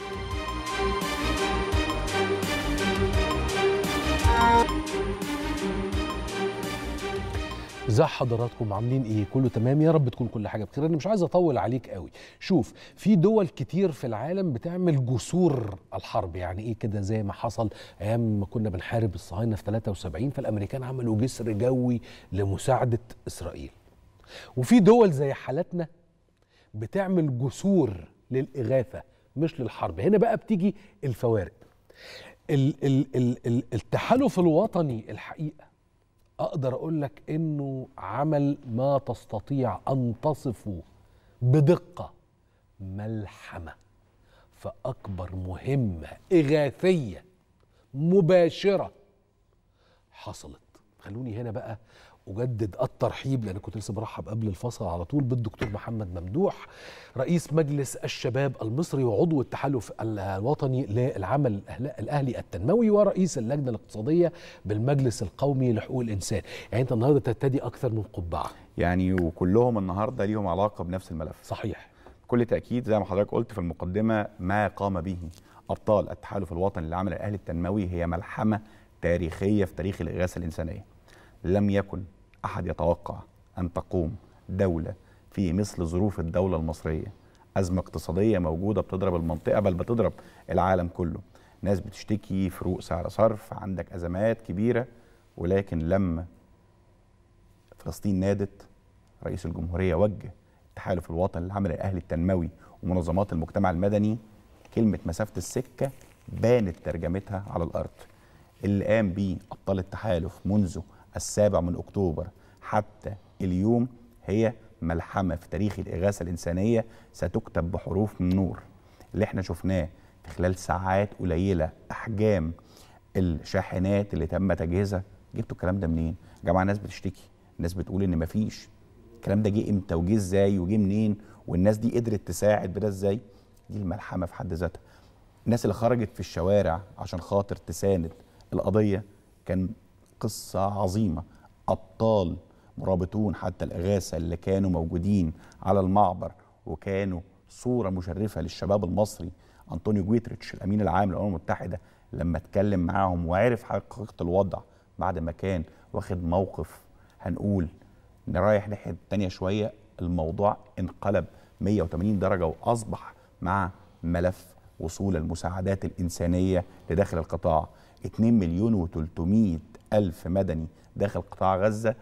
ازي حضراتكم، عاملين ايه؟ كله تمام؟ يا رب تكون كل حاجه بخير. انا مش عايز اطول عليك قوي. شوف، في دول كتير في العالم بتعمل جسور الحرب. يعني ايه كده؟ زي ما حصل ايام ما كنا بنحارب الصهاينه في ثلاثة وسبعين، فالامريكان عملوا جسر جوي لمساعده اسرائيل. وفي دول زي حالتنا بتعمل جسور للاغاثه مش للحرب. هنا بقى بتيجي الفوارق. ال ال ال ال التحالف الوطني الحقيقه أقدر أقول لك إنه عمل ما تستطيع أن تصفه بدقة ملحمة فأكبر مهمة إغاثية مباشرة حصلت. خلوني هنا بقى أجدد الترحيب، لأن كنت لسه برحب قبل الفصل على طول بالدكتور محمد ممدوح رئيس مجلس الشباب المصري وعضو التحالف الوطني للعمل الأهلي التنموي ورئيس اللجنة الاقتصادية بالمجلس القومي لحقوق الإنسان. يعني أنت النهاردة ترتدي أكثر من قبعة يعني، وكلهم النهاردة ليهم علاقة بنفس الملف. صحيح. بكل تأكيد زي ما حضرتك قلت في المقدمة، ما قام به أبطال التحالف الوطني للعمل الأهلي التنموي هي ملحمة تاريخية في تاريخ الإغاثة الإنسانية. لم يكن أحد يتوقع أن تقوم دولة في مثل ظروف الدولة المصرية، أزمة اقتصادية موجودة بتضرب المنطقة بل بتضرب العالم كله، ناس بتشتكي، فروق سعر صرف، عندك أزمات كبيرة، ولكن لما فلسطين نادت رئيس الجمهورية وجه التحالف الوطني للعمل الأهلي التنموي ومنظمات المجتمع المدني كلمة مسافة السكة بانت ترجمتها على الأرض. اللي قام بيه أبطال التحالف منذ السابع من أكتوبر حتى اليوم هي ملحمة في تاريخ الإغاثة الإنسانية ستكتب بحروف من نور. اللي احنا شفناه في خلال ساعات قليلة، أحجام الشاحنات اللي تم تجهيزها، جبتوا الكلام ده منين؟ يا جماعة الناس بتشتكي، الناس بتقول إن مفيش. الكلام ده جه إمتى وجه إزاي وجه منين؟ والناس دي قدرت تساعد بده إزاي؟ دي الملحمة في حد ذاتها. الناس اللي خرجت في الشوارع عشان خاطر تساند القضية كان قصة عظيمة. أبطال مرابطون حتى الإغاثة اللي كانوا موجودين على المعبر وكانوا صورة مشرفة للشباب المصري. أنطونيو جويتريتش الأمين العام للأمم المتحدة لما اتكلم معاهم وعرف حقيقة الوضع بعد ما كان واخد موقف، هنقول نرايح ناحية التانية شوية، الموضوع انقلب مية وتمانين درجة وأصبح مع ملف وصول المساعدات الإنسانية لداخل القطاع. اتنين مليون وتلتمية ألف مدني داخل قطاع غزة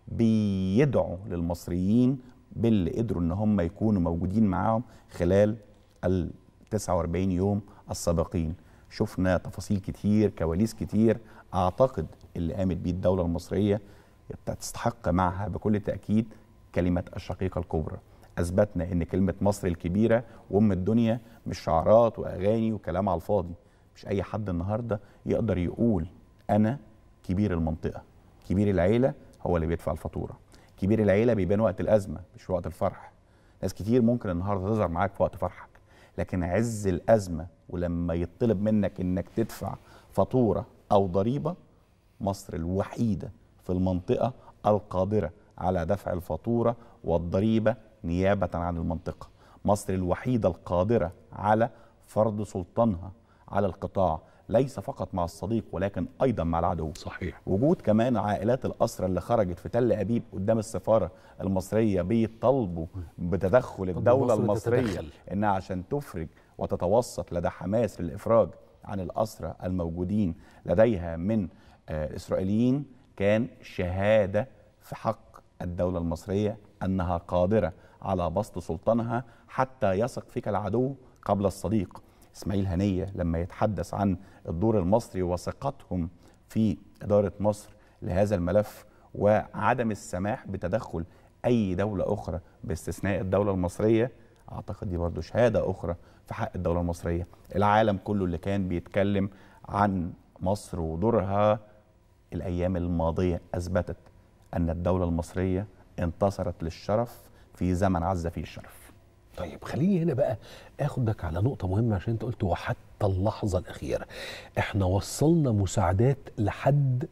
بيدعوا للمصريين باللي قدروا ان هم يكونوا موجودين معاهم خلال ال تسعة وأربعين يوم السابقين. شفنا تفاصيل كتير، كواليس كتير، اعتقد اللي قامت بيه الدولة المصرية تستحق معها بكل تأكيد كلمة الشقيقة الكبرى. اثبتنا ان كلمة مصر الكبيرة وام الدنيا مش شعارات واغاني وكلام على الفاضي. مش اي حد النهارده يقدر يقول انا كبير المنطقة. كبير العيلة هو اللي بيدفع الفاتورة. كبير العيلة بيبان وقت الأزمة مش وقت الفرح. ناس كتير ممكن النهارده تظهر معاك في وقت فرحك، لكن عز الأزمة ولما يطلب منك انك تدفع فاتورة او ضريبة، مصر الوحيدة في المنطقة القادرة على دفع الفاتورة والضريبة نيابة عن المنطقة. مصر الوحيدة القادرة على فرض سلطانها على القطاع، ليس فقط مع الصديق ولكن أيضا مع العدو. صحيح. وجود كمان عائلات الأسرى اللي خرجت في تل أبيب قدام السفارة المصرية بيطالبوا بتدخل الدولة المصرية تتدخل. إنها عشان تفرج وتتوسط لدى حماس للإفراج عن الأسرى الموجودين لديها من آه إسرائيليين، كان شهادة في حق الدولة المصرية أنها قادرة على بسط سلطانها حتى يثق فيك العدو قبل الصديق. إسماعيل هنية لما يتحدث عن الدور المصري وثقتهم في إدارة مصر لهذا الملف وعدم السماح بتدخل أي دولة أخرى باستثناء الدولة المصرية، أعتقد دي برضو شهادة أخرى في حق الدولة المصرية. العالم كله اللي كان بيتكلم عن مصر ودورها الأيام الماضية أثبتت أن الدولة المصرية انتصرت للشرف في زمن عز فيه الشرف. طيب خليني هنا بقى اخدك على نقطة مهمة، عشان انت قلت وحتى اللحظة الأخيرة احنا وصلنا مساعدات لحد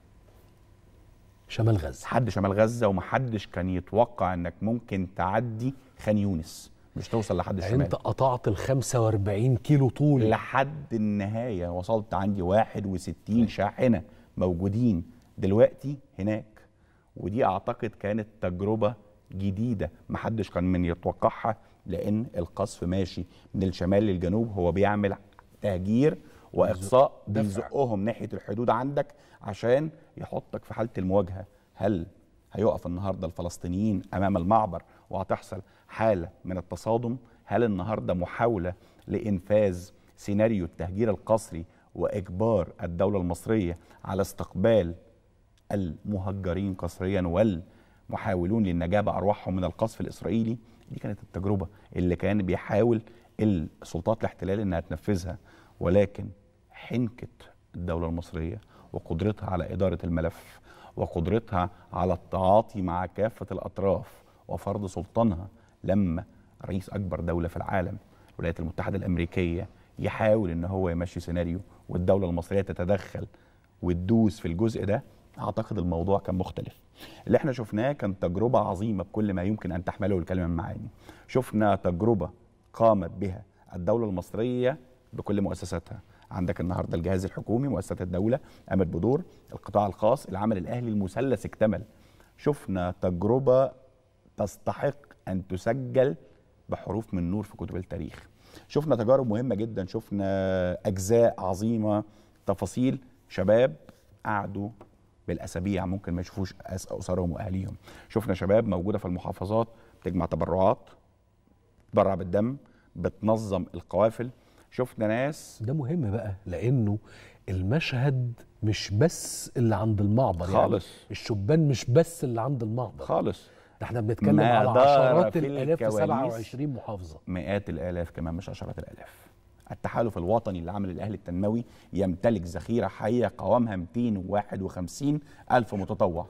شمال غزة، حد شمال غزة، ومحدش كان يتوقع انك ممكن تعدي خان يونس، مش توصل لحد الشمال. انت قطعت ال خمسة وأربعين كيلو طول لحد النهاية، وصلت عندي واحد وستين شاحنة موجودين دلوقتي هناك. ودي اعتقد كانت تجربة جديدة محدش كان من يتوقعها، لان القصف ماشي من الشمال للجنوب، هو بيعمل تهجير واقصاء، بيزقهم ناحية الحدود عندك عشان يحطك في حالة المواجهة. هل هيقف النهاردة الفلسطينيين امام المعبر وهتحصل حالة من التصادم؟ هل النهاردة محاولة لإنفاذ سيناريو التهجير القسري وإجبار الدولة المصرية على استقبال المهجرين قسريا والمحاولون للنجاة بأرواحهم من القصف الإسرائيلي؟ دي كانت التجربة اللي كان بيحاول السلطات الاحتلال إنها تنفذها، ولكن حنكت الدولة المصرية وقدرتها على إدارة الملف وقدرتها على التعاطي مع كافة الأطراف وفرض سلطانها. لما رئيس أكبر دولة في العالم الولايات المتحدة الأمريكية يحاول إن هو يمشي سيناريو والدولة المصرية تتدخل وتدوس في الجزء ده، أعتقد الموضوع كان مختلف. اللي احنا شفناه كان تجربة عظيمة بكل ما يمكن أن تحمله الكلمة من معاني. شفنا تجربة قامت بها الدولة المصرية بكل مؤسساتها. عندك النهارده الجهاز الحكومي، مؤسسات الدولة قامت بدور، القطاع الخاص، العمل الأهلي، المثلث اكتمل. شفنا تجربة تستحق أن تسجل بحروف من نور في كتب التاريخ. شفنا تجارب مهمة جدا، شفنا أجزاء عظيمة، تفاصيل، شباب قعدوا بالأسابيع ممكن ما يشوفوش أسرهم وأهليهم. شفنا شباب موجودة في المحافظات بتجمع تبرعات، تبرع بالدم، بتنظم القوافل. شفنا ناس، ده مهم بقى لأنه المشهد مش بس اللي عند المعبر خالص، يعني الشبان مش بس اللي عند المعبر خالص، ده احنا بنتكلم على عشرات الالاف في سبعة وعشرين محافظه، مئات الالاف كمان مش عشرات الالاف. التحالف الوطني اللي عمل الاهلي التنموي يمتلك ذخيره حيه قوامها مئتين وواحد وخمسين الف متطوع.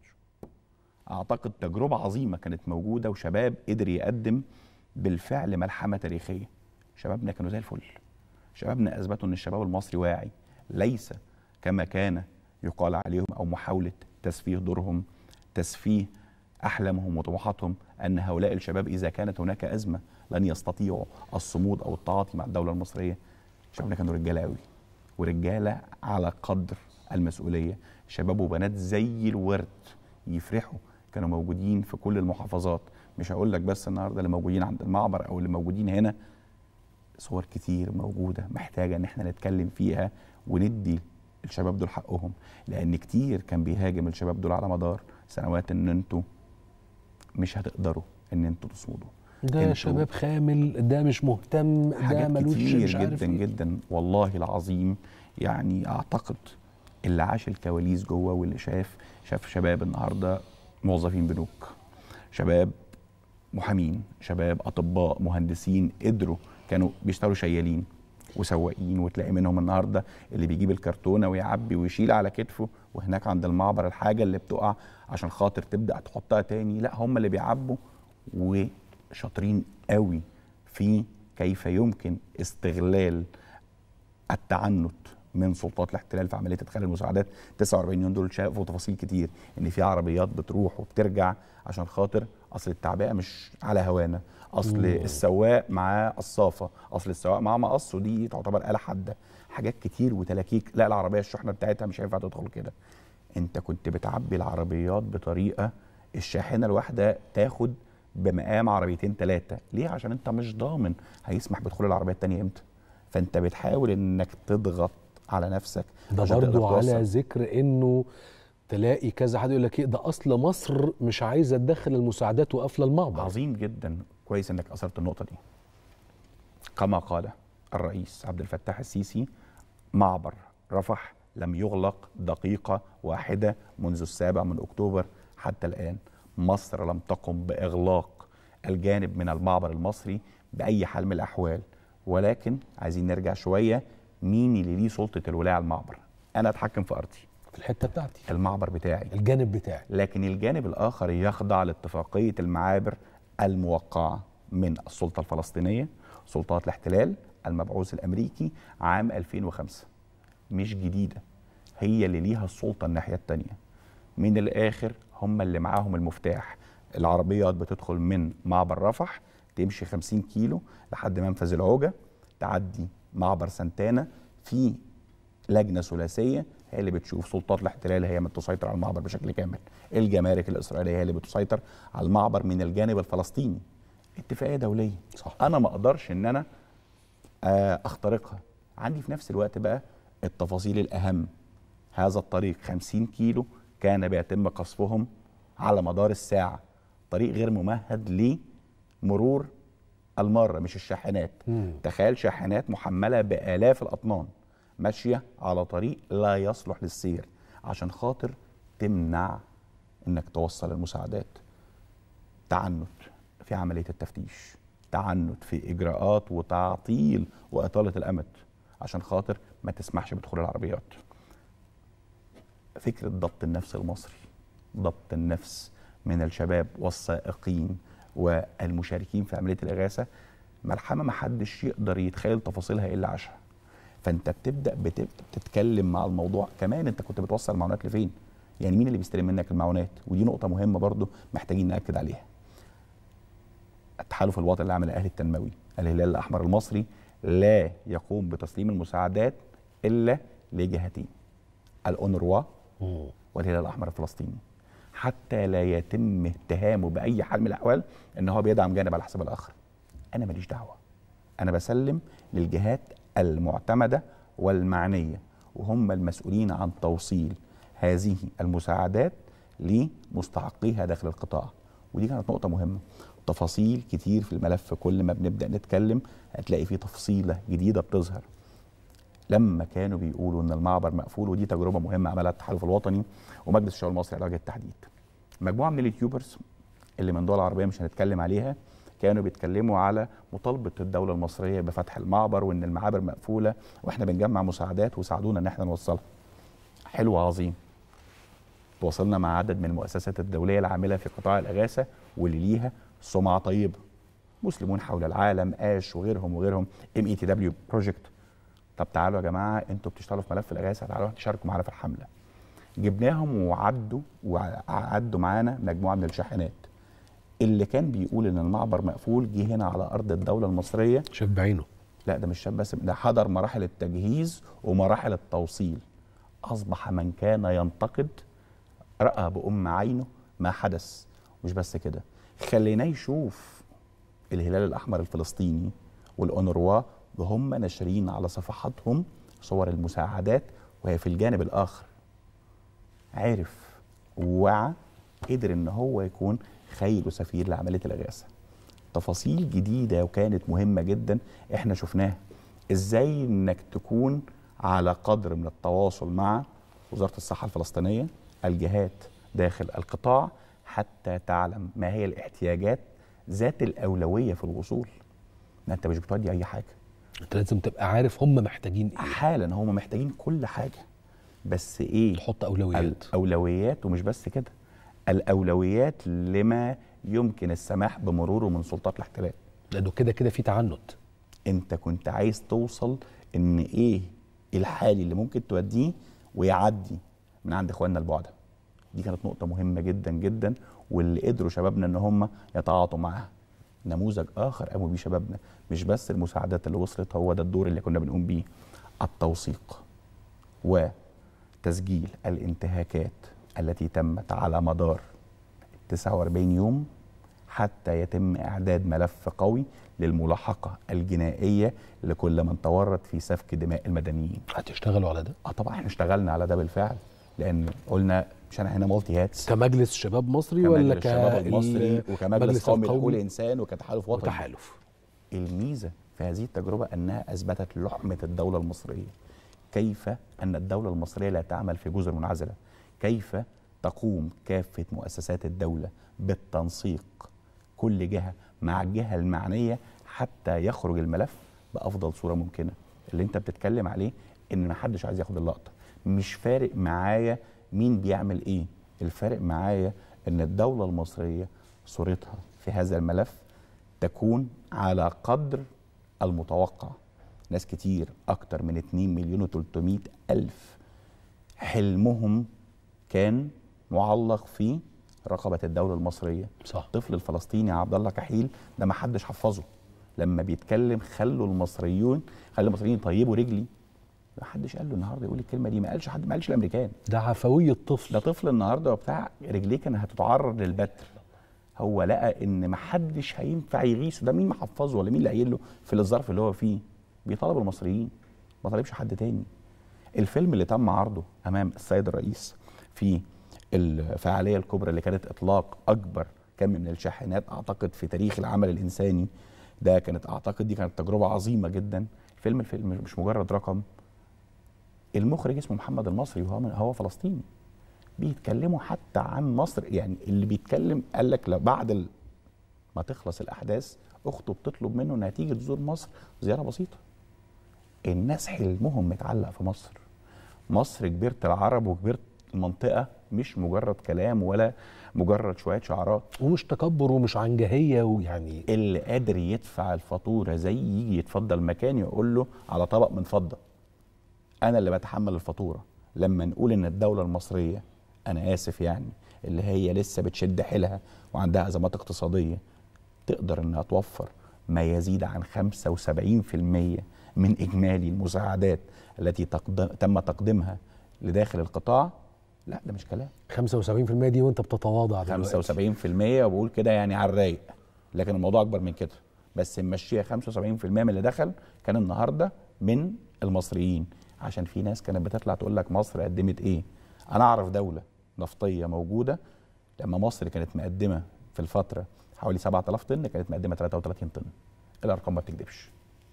اعتقد تجربه عظيمه كانت موجوده، وشباب قدر يقدم بالفعل ملحمه تاريخيه. شبابنا كانوا زي الفل، شبابنا اثبتوا ان الشباب المصري واعي، ليس كما كان يقال عليهم او محاوله تسفيه دورهم، تسفيه أحلامهم وطموحاتهم، أن هؤلاء الشباب إذا كانت هناك أزمة لن يستطيعوا الصمود أو التعاطي مع الدولة المصرية. شبابنا كانوا رجالة قوي، ورجالة على قدر المسؤولية. شباب وبنات زي الورد يفرحوا، كانوا موجودين في كل المحافظات. مش هقول لك بس النهارده اللي موجودين عند المعبر أو اللي موجودين هنا، صور كتير موجودة محتاجة إن احنا نتكلم فيها وندي الشباب دول حقهم، لأن كتير كان بيهاجم الشباب دول على مدار سنوات إن انتوا مش هتقدروا ان انتوا تصمدوا، ده شباب خامل، ده مش مهتم، ده ملوش كتير مش عارف جدا إيه. جدا والله العظيم. يعني اعتقد اللي عاش الكواليس جوه واللي شاف شاف شباب النهارده موظفين بنوك، شباب محامين، شباب اطباء، مهندسين، قدروا كانوا بيشتغلوا شيالين وسواقين، وتلاقي منهم النهارده اللي بيجيب الكرتونه ويعبي ويشيل على كتفه، وهناك عند المعبر الحاجه اللي بتقع عشان خاطر تبدا تحطها تاني، لا هم اللي بيعبوا، وشاطرين قوي في كيف يمكن استغلال التعنت من سلطات الاحتلال في عمليه ادخال المساعدات. تسعة وأربعين يوم دول شافوا تفاصيل كتير، ان في عربيات بتروح وبترجع عشان خاطر اصل التعبئه مش على هوانا، اصل مم. السواق معاه قصافه، اصل السواق معاه مقص ودي تعتبر آلة حاده، حاجات كتير وتلاكيك. لا العربيه الشحنه بتاعتها مش هينفع تدخل كده. انت كنت بتعبي العربيات بطريقه الشاحنه الواحده تاخد بمقام عربيتين ثلاثه، ليه؟ عشان انت مش ضامن هيسمح بدخول العربيه الثانيه امتى، فانت بتحاول انك تضغط على نفسك. ده برضو على ذكر انه تلاقي كذا حد يقول لك ايه ده، اصل مصر مش عايزه تدخل المساعدات وقافله المعبر. عظيم جدا، كويس انك اثرت النقطه دي. كما قال الرئيس عبد الفتاح السيسي، معبر رفح لم يغلق دقيقه واحده منذ السابع من اكتوبر حتى الان. مصر لم تقم باغلاق الجانب من المعبر المصري باي حال من الاحوال. ولكن عايزين نرجع شويه، مين اللي ليه سلطه الولايه على المعبر؟ انا اتحكم في ارضي، في الحته بتاعتي، المعبر بتاعي، الجانب بتاعي. لكن الجانب الاخر يخضع لاتفاقيه المعابر الموقعه من السلطه الفلسطينيه، سلطات الاحتلال، المبعوث الامريكي عام ألفين وخمسة. مش جديده، هي اللي ليها السلطه الناحيه الثانيه. من الاخر هم اللي معاهم المفتاح. العربيات بتدخل من معبر رفح، تمشي خمسين كيلو لحد منفذ العوجه، تعدي معبر سانتانا، في لجنه ثلاثيه هي اللي بتشوف. سلطات الاحتلال هي اللي بتسيطر على المعبر بشكل كامل، الجمارك الاسرائيليه هي اللي بتسيطر على المعبر من الجانب الفلسطيني. اتفاقيه دوليه، صح. انا ما اقدرش ان انا اخترقها. عندي في نفس الوقت بقى التفاصيل الاهم. هذا الطريق خمسين كيلو كان بيتم قصفهم على مدار الساعه، طريق غير ممهد لمرور الماره مش الشاحنات. مم. تخيل شاحنات محمله بالاف الاطنان ماشيه على طريق لا يصلح للسير عشان خاطر تمنع انك توصل المساعدات. تعنت في عمليه التفتيش، تعنت في اجراءات وتعطيل واطاله الامد عشان خاطر ما تسمحش بدخول العربيات. فكره ضبط النفس المصري، ضبط النفس من الشباب والسائقين والمشاركين في عمليه الاغاثه، ملحمه ما حدش يقدر يتخيل تفاصيلها الا عاشها. فانت بتبدا بتتكلم مع الموضوع. كمان انت كنت بتوصل المعونات لفين؟ يعني مين اللي بيستلم منك المعونات؟ ودي نقطه مهمه برضو محتاجين ناكد عليها. التحالف الوطني للعمل الاهلي التنموي، الهلال الاحمر المصري، لا يقوم بتسليم المساعدات الا لجهتين، الأونروا والهلال الاحمر الفلسطيني، حتى لا يتم اتهامه باي حال من الاحوال ان هو بيدعم جانب على حساب الاخر. انا ماليش دعوه، انا بسلم للجهات المعتمده والمعنيه، وهم المسؤولين عن توصيل هذه المساعدات لمستحقيها داخل القطاع. ودي كانت نقطه مهمه. تفاصيل كتير في الملف، كل ما بنبدا نتكلم هتلاقي فيه تفصيله جديده بتظهر. لما كانوا بيقولوا ان المعبر مقفول، ودي تجربه مهمه عملها التحالف الوطني ومجلس الشعب المصري لعلاج التحديد، مجموعه من اليوتيوبرز اللي من دول عربيه مش هنتكلم عليها، كانوا بيتكلموا على مطالبه الدوله المصريه بفتح المعبر وان المعابر مقفوله واحنا بنجمع مساعدات وساعدونا ان احنا نوصلها. حلو، عظيم. تواصلنا مع عدد من المؤسسات الدوليه العامله في قطاع الاغاثه واللي ليها سمعه طيبه، مسلمون حول العالم، اش وغيرهم وغيرهم، ام اي تي دبليو بروجكت. طب تعالوا يا جماعه، انتوا بتشتغلوا في ملف الاغاثه، تعالوا تشاركوا معانا في الحمله. جبناهم وعدوا وعدوا معانا مجموعه من الشاحنات. اللي كان بيقول ان المعبر مقفول جه هنا على ارض الدوله المصريه، شاف بعينه. لا ده مش شاف بس، ده حضر مراحل التجهيز ومراحل التوصيل. اصبح من كان ينتقد راى بأم عينه ما حدث. مش بس كده، خليناه يشوف الهلال الاحمر الفلسطيني والأونروا وهم ناشرين على صفحاتهم صور المساعدات وهي في الجانب الاخر. عرف، وعى، قدر ان هو يكون خير وسفير لعمليه الاغاثه. تفاصيل جديده وكانت مهمه جدا احنا شفناها. ازاي انك تكون على قدر من التواصل مع وزاره الصحه الفلسطينيه، الجهات داخل القطاع، حتى تعلم ما هي الاحتياجات ذات الاولويه في الوصول. ما انت مش بتودي اي حاجه، انت لازم تبقى عارف هم محتاجين ايه حالا. هم محتاجين كل حاجه، بس ايه؟ تحط اولويات. الاولويات، ومش بس كده، الاولويات لما يمكن السماح بمروره من سلطات الاحتلال، لانه كده كده في تعنت. انت كنت عايز توصل ان ايه الحالي اللي ممكن توديه ويعدي من عند اخواننا البعده. دي كانت نقطه مهمه جدا جدا، واللي قدروا شبابنا ان هم يتعاطوا معاها. نموذج اخر قاموا بيه شبابنا، مش بس المساعدات اللي وصلت، هو ده الدور اللي كنا بنقوم بيه، التوثيق وتسجيل الانتهاكات التي تمت على مدار تسعة وأربعين يوم حتى يتم اعداد ملف قوي للملاحقه الجنائيه لكل من تورط في سفك دماء المدنيين. هتشتغلوا على ده؟ اه طبعا احنا اشتغلنا على ده بالفعل، لان قلنا مش انا هنا مالتي هاتس، كمجلس شباب مصري ولا كمجلس الشباب المصري وكمجلس قومي لحقوق الانسان وكتحالف وطني وتحالف. الميزه في هذه التجربه انها اثبتت لحمه الدوله المصريه، كيف ان الدوله المصريه لا تعمل في جزر منعزله، كيف تقوم كافه مؤسسات الدوله بالتنسيق كل جهه مع الجهه المعنيه حتى يخرج الملف بافضل صوره ممكنه. اللي انت بتتكلم عليه ان ما حدش عايز ياخد اللقطه، مش فارق معايا مين بيعمل ايه، الفارق معايا ان الدوله المصريه صورتها في هذا الملف تكون على قدر المتوقع. ناس كتير اكتر من اتنين مليون وتلتمية الف حلمهم كان معلق في رقبه الدوله المصريه. صح. الطفل الفلسطيني عبد الله كحيل ده ما حدش حفظه، لما بيتكلم خلوا المصريون خلوا المصريين يطيبوا رجلي، ما حدش قال له النهارده يقول الكلمه دي، ما قالش حد، ما قالش الامريكان، ده عفوي الطفل، ده طفل النهارده وبتاع رجليه كانت هتتعرض للبتر. هو لقى ان ما حدش هينفع يغيثه، ده مين محفظه ولا مين اللي قايل له في الظرف اللي هو فيه؟ بيطالب المصريين، ما طالبش حد تاني. الفيلم اللي تم عرضه امام السيد الرئيس في الفعاليه الكبرى اللي كانت اطلاق اكبر كم من الشاحنات اعتقد في تاريخ العمل الانساني ده، كانت اعتقد دي كانت تجربه عظيمه جدا. الفيلم الفيلم مش مجرد رقم، المخرج اسمه محمد المصري وهو من هو فلسطيني، بيتكلموا حتى عن مصر. يعني اللي بيتكلم قال لك لو بعد ال... ما تخلص الاحداث اخته بتطلب منه انها تيجي تزور مصر زياره بسيطه. الناس حلمهم متعلق في مصر، مصر كبيره العرب وكبيره المنطقه، مش مجرد كلام ولا مجرد شويه شعارات، ومش تكبر ومش عنجهيه. ويعني اللي قادر يدفع الفاتوره زي يجي يتفضل مكان يقول له على طبق من فضه، انا اللي بتحمل الفاتوره. لما نقول ان الدوله المصريه، انا اسف يعني، اللي هي لسه بتشد حيلها وعندها ازمات اقتصاديه، تقدر انها توفر ما يزيد عن خمسة وسبعين بالمية من اجمالي المساعدات التي تقدم تم تقديمها لداخل القطاع، لا ده مش كلام. خمسة وسبعين بالمية دي وانت بتتواضع دلوقتي. خمسة وسبعين بالمية وبقول كده يعني على الرايق، لكن الموضوع اكبر من كده، بس نمشيها خمسة وسبعين بالمية من اللي دخل كان النهارده من المصريين. عشان في ناس كانت بتطلع تقول لك مصر قدمت ايه. انا اعرف دوله نفطيه موجوده لما مصر كانت مقدمه في الفتره حوالي سبعة آلاف طن، كانت مقدمه ثلاثة وثلاثين طن. الارقام ما بتكذبش.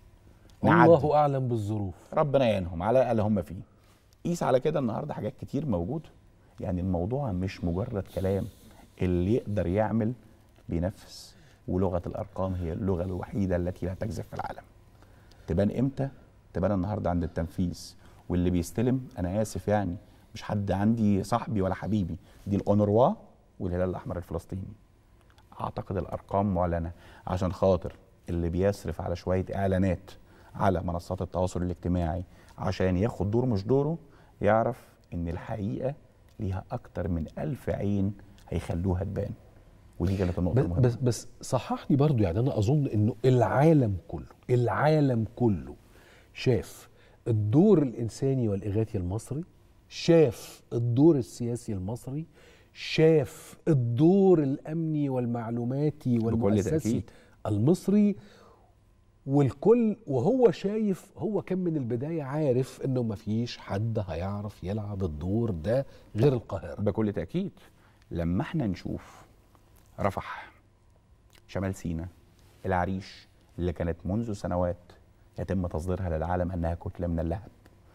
الله اعلم بالظروف، ربنا يعينهم على الاقل هم فيه. قيس على كده النهارده حاجات كتير موجوده. يعني الموضوع مش مجرد كلام، اللي يقدر يعمل بينفذ. ولغه الارقام هي اللغه الوحيده التي لا تكذب في العالم. تبان امتى؟ تبان النهارده عند التنفيذ. واللي بيستلم انا اسف يعني مش حد عندي صاحبي ولا حبيبي، دي الاونروا والهلال الاحمر الفلسطيني. اعتقد الارقام معلنه، عشان خاطر اللي بيصرف على شويه اعلانات على منصات التواصل الاجتماعي عشان ياخد دور مش دوره، يعرف ان الحقيقه ليها اكتر من ألف عين هيخلوها تبان. ودي كانت النقطه المهمه. بس بس صححني برضو، يعني انا اظن انه العالم كله العالم كله شاف الدور الانساني والاغاثي المصري، شاف الدور السياسي المصري، شاف الدور الامني والمعلوماتي والمؤسسي المصري، والكل وهو شايف. هو كان من البدايه عارف انه مفيش حد هيعرف يلعب الدور ده غير القاهره. بكل تاكيد. لما احنا نشوف رفح، شمال سيناء، العريش، اللي كانت منذ سنوات يتم تصديرها للعالم انها كتله من اللهب،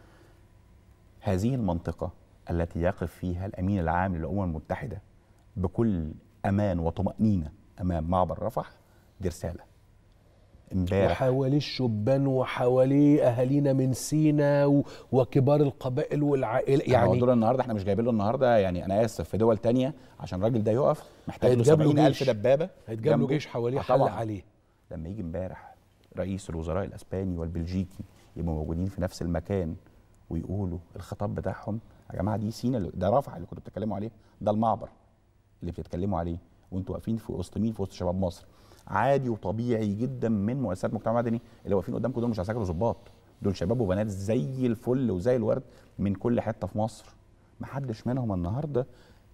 هذه المنطقه التي يقف فيها الامين العام للامم المتحده بكل امان وطمانينه امام معبر رفح، دي رساله. امبارح وحواليه الشبان وحواليه اهالينا من سينا وكبار القبائل والعائله. يعني دول النهارده احنا مش جايبين له النهارده، يعني انا اسف، في دول تانية عشان الراجل ده يقف محتاج له سبعين ألف دبابه، هيتجاب له جيش حواليه حل عليه. لما يجي امبارح رئيس الوزراء الاسباني والبلجيكي يبقوا موجودين في نفس المكان ويقولوا الخطاب بتاعهم، يا جماعه دي سينا، ده رفح اللي كنتوا بتتكلموا عليه، ده المعبر اللي بتتكلموا عليه، وانتوا واقفين في وسط مين؟ في وسط شباب مصر. عادي وطبيعي جدا من مؤسسات المجتمع المدني اللي واقفين قدامكم دول مش عساكر وظباط، دول شباب وبنات زي الفل وزي الورد من كل حته في مصر. محدش منهم النهارده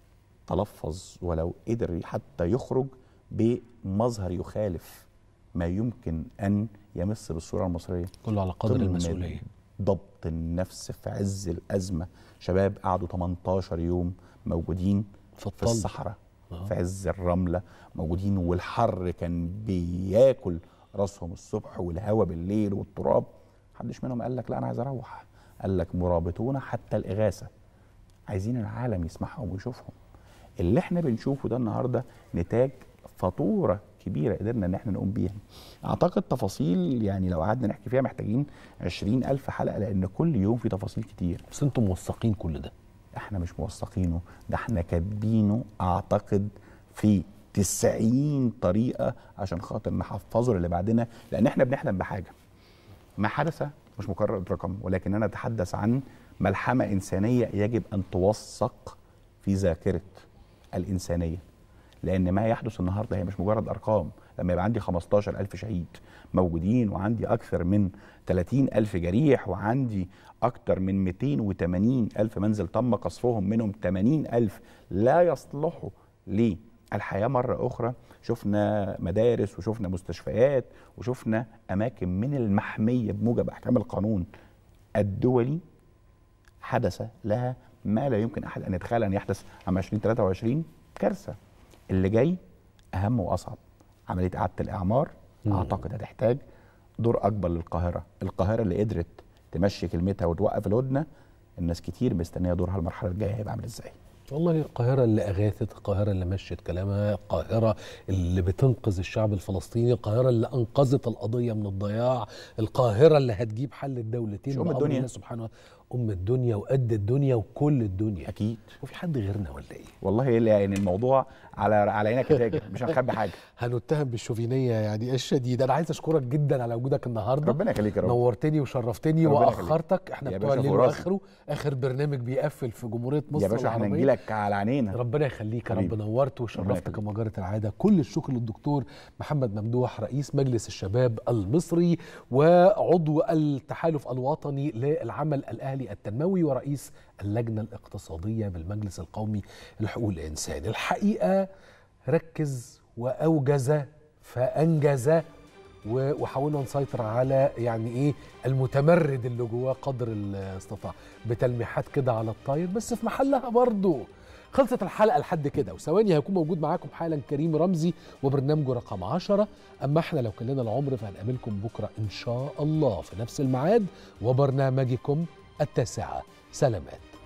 تلفظ ولو قدر حتى يخرج بمظهر يخالف ما يمكن ان يمس بالصوره المصريه. كله على قدر المسؤوليه. ضبط النفس في عز الازمه. شباب قعدوا تمنتاشر يوم موجودين في, في الصحراء آه. في عز الرمله موجودين، والحر كان بياكل راسهم الصبح والهواء بالليل والتراب. محدش منهم قال لك لا انا عايز اروح، قال لك مرابطون حتى الاغاثه، عايزين العالم يسمعهم ويشوفهم. اللي احنا بنشوفه ده النهارده نتاج فاتوره كبيره قدرنا ان احنا نقوم بيها. اعتقد تفاصيل يعني لو قعدنا نحكي فيها محتاجين عشرين ألف حلقه، لان كل يوم في تفاصيل كتير. بس انتم موثقين كل ده؟ احنا مش موثقينه، ده احنا كاتبينه اعتقد في تسعين طريقه عشان خاطر نحفظه للي بعدنا، لان احنا بنحلم بحاجه. ما حدث مش مجرد رقم، ولكننا نتحدث عن ملحمه انسانيه يجب ان توثق في ذاكره الانسانيه. لان ما يحدث النهارده هي مش مجرد ارقام. لما يبقى عندي خمستاشر ألف شهيد موجودين، وعندي اكثر من ثلاثين ألف جريح، وعندي اكثر من مئتين وثمانين ألف منزل تم قصفهم، منهم ثمانين ألف لا يصلحوا للحياه مره اخرى. شفنا مدارس وشفنا مستشفيات وشفنا اماكن من المحميه بموجب احكام القانون الدولي حدث لها ما لا يمكن احد ان يتخيل ان يحدث عام ألفين وثلاثة وعشرين. كارثه. اللي جاي اهم واصعب، عمليه اعاده الاعمار. مم. اعتقد هتحتاج دور اكبر للقاهره، القاهره اللي قدرت تمشي كلمتها وتوقف الهدنه. الناس كتير مستنيه دورها المرحله الجايه هيبقى عامل ازاي. والله القاهرة اللي أغاثت، القاهرة اللي مشت كلامها، القاهرة اللي بتنقذ الشعب الفلسطيني، القاهرة اللي أنقذت القضية من الضياع، القاهرة اللي هتجيب حل الدولتين أم الدنيا. الله سبحانه. أم الدنيا وقد الدنيا وكل الدنيا. أكيد. وفي حد غيرنا ولا إيه؟ والله يعني الموضوع على على عينك يا تاجر، مش هنخبي حاجة. هنتهم بالشوفينية يعني الشديدة. أنا عايز أشكرك جدا على وجودك النهاردة. ربنا يخليك يا رب. نورتني وشرفتني وأخرتك. إحنا بتوع الليل وآخره، آخر برنامج بيقفل في جمهورية مصر يا باشا. احنا نجي لك على عينينا. ربنا يخليك يا رب. نورت وشرفت كما جرت العادة. كل الشكر للدكتور محمد ممدوح، رئيس مجلس الشباب المصري وعضو التحالف الوطني للعمل الأهلي التنموي ورئيس اللجنة الاقتصادية بالمجلس القومي لحقوق الإنسان. الحقيقة ركز وأوجز فأنجز، وحاولنا نسيطر على يعني ايه المتمرد اللي جواه قدر الاستطاعه بتلميحات كده على الطاير، بس في محلها برضه. خلصت الحلقه لحد كده، وثواني هيكون موجود معاكم حالا كريم رمزي وبرنامجه رقم عشرة. اما احنا لو كلنا العمر فهنقابلكم بكره ان شاء الله في نفس الميعاد وبرنامجكم التاسعه. سلامات.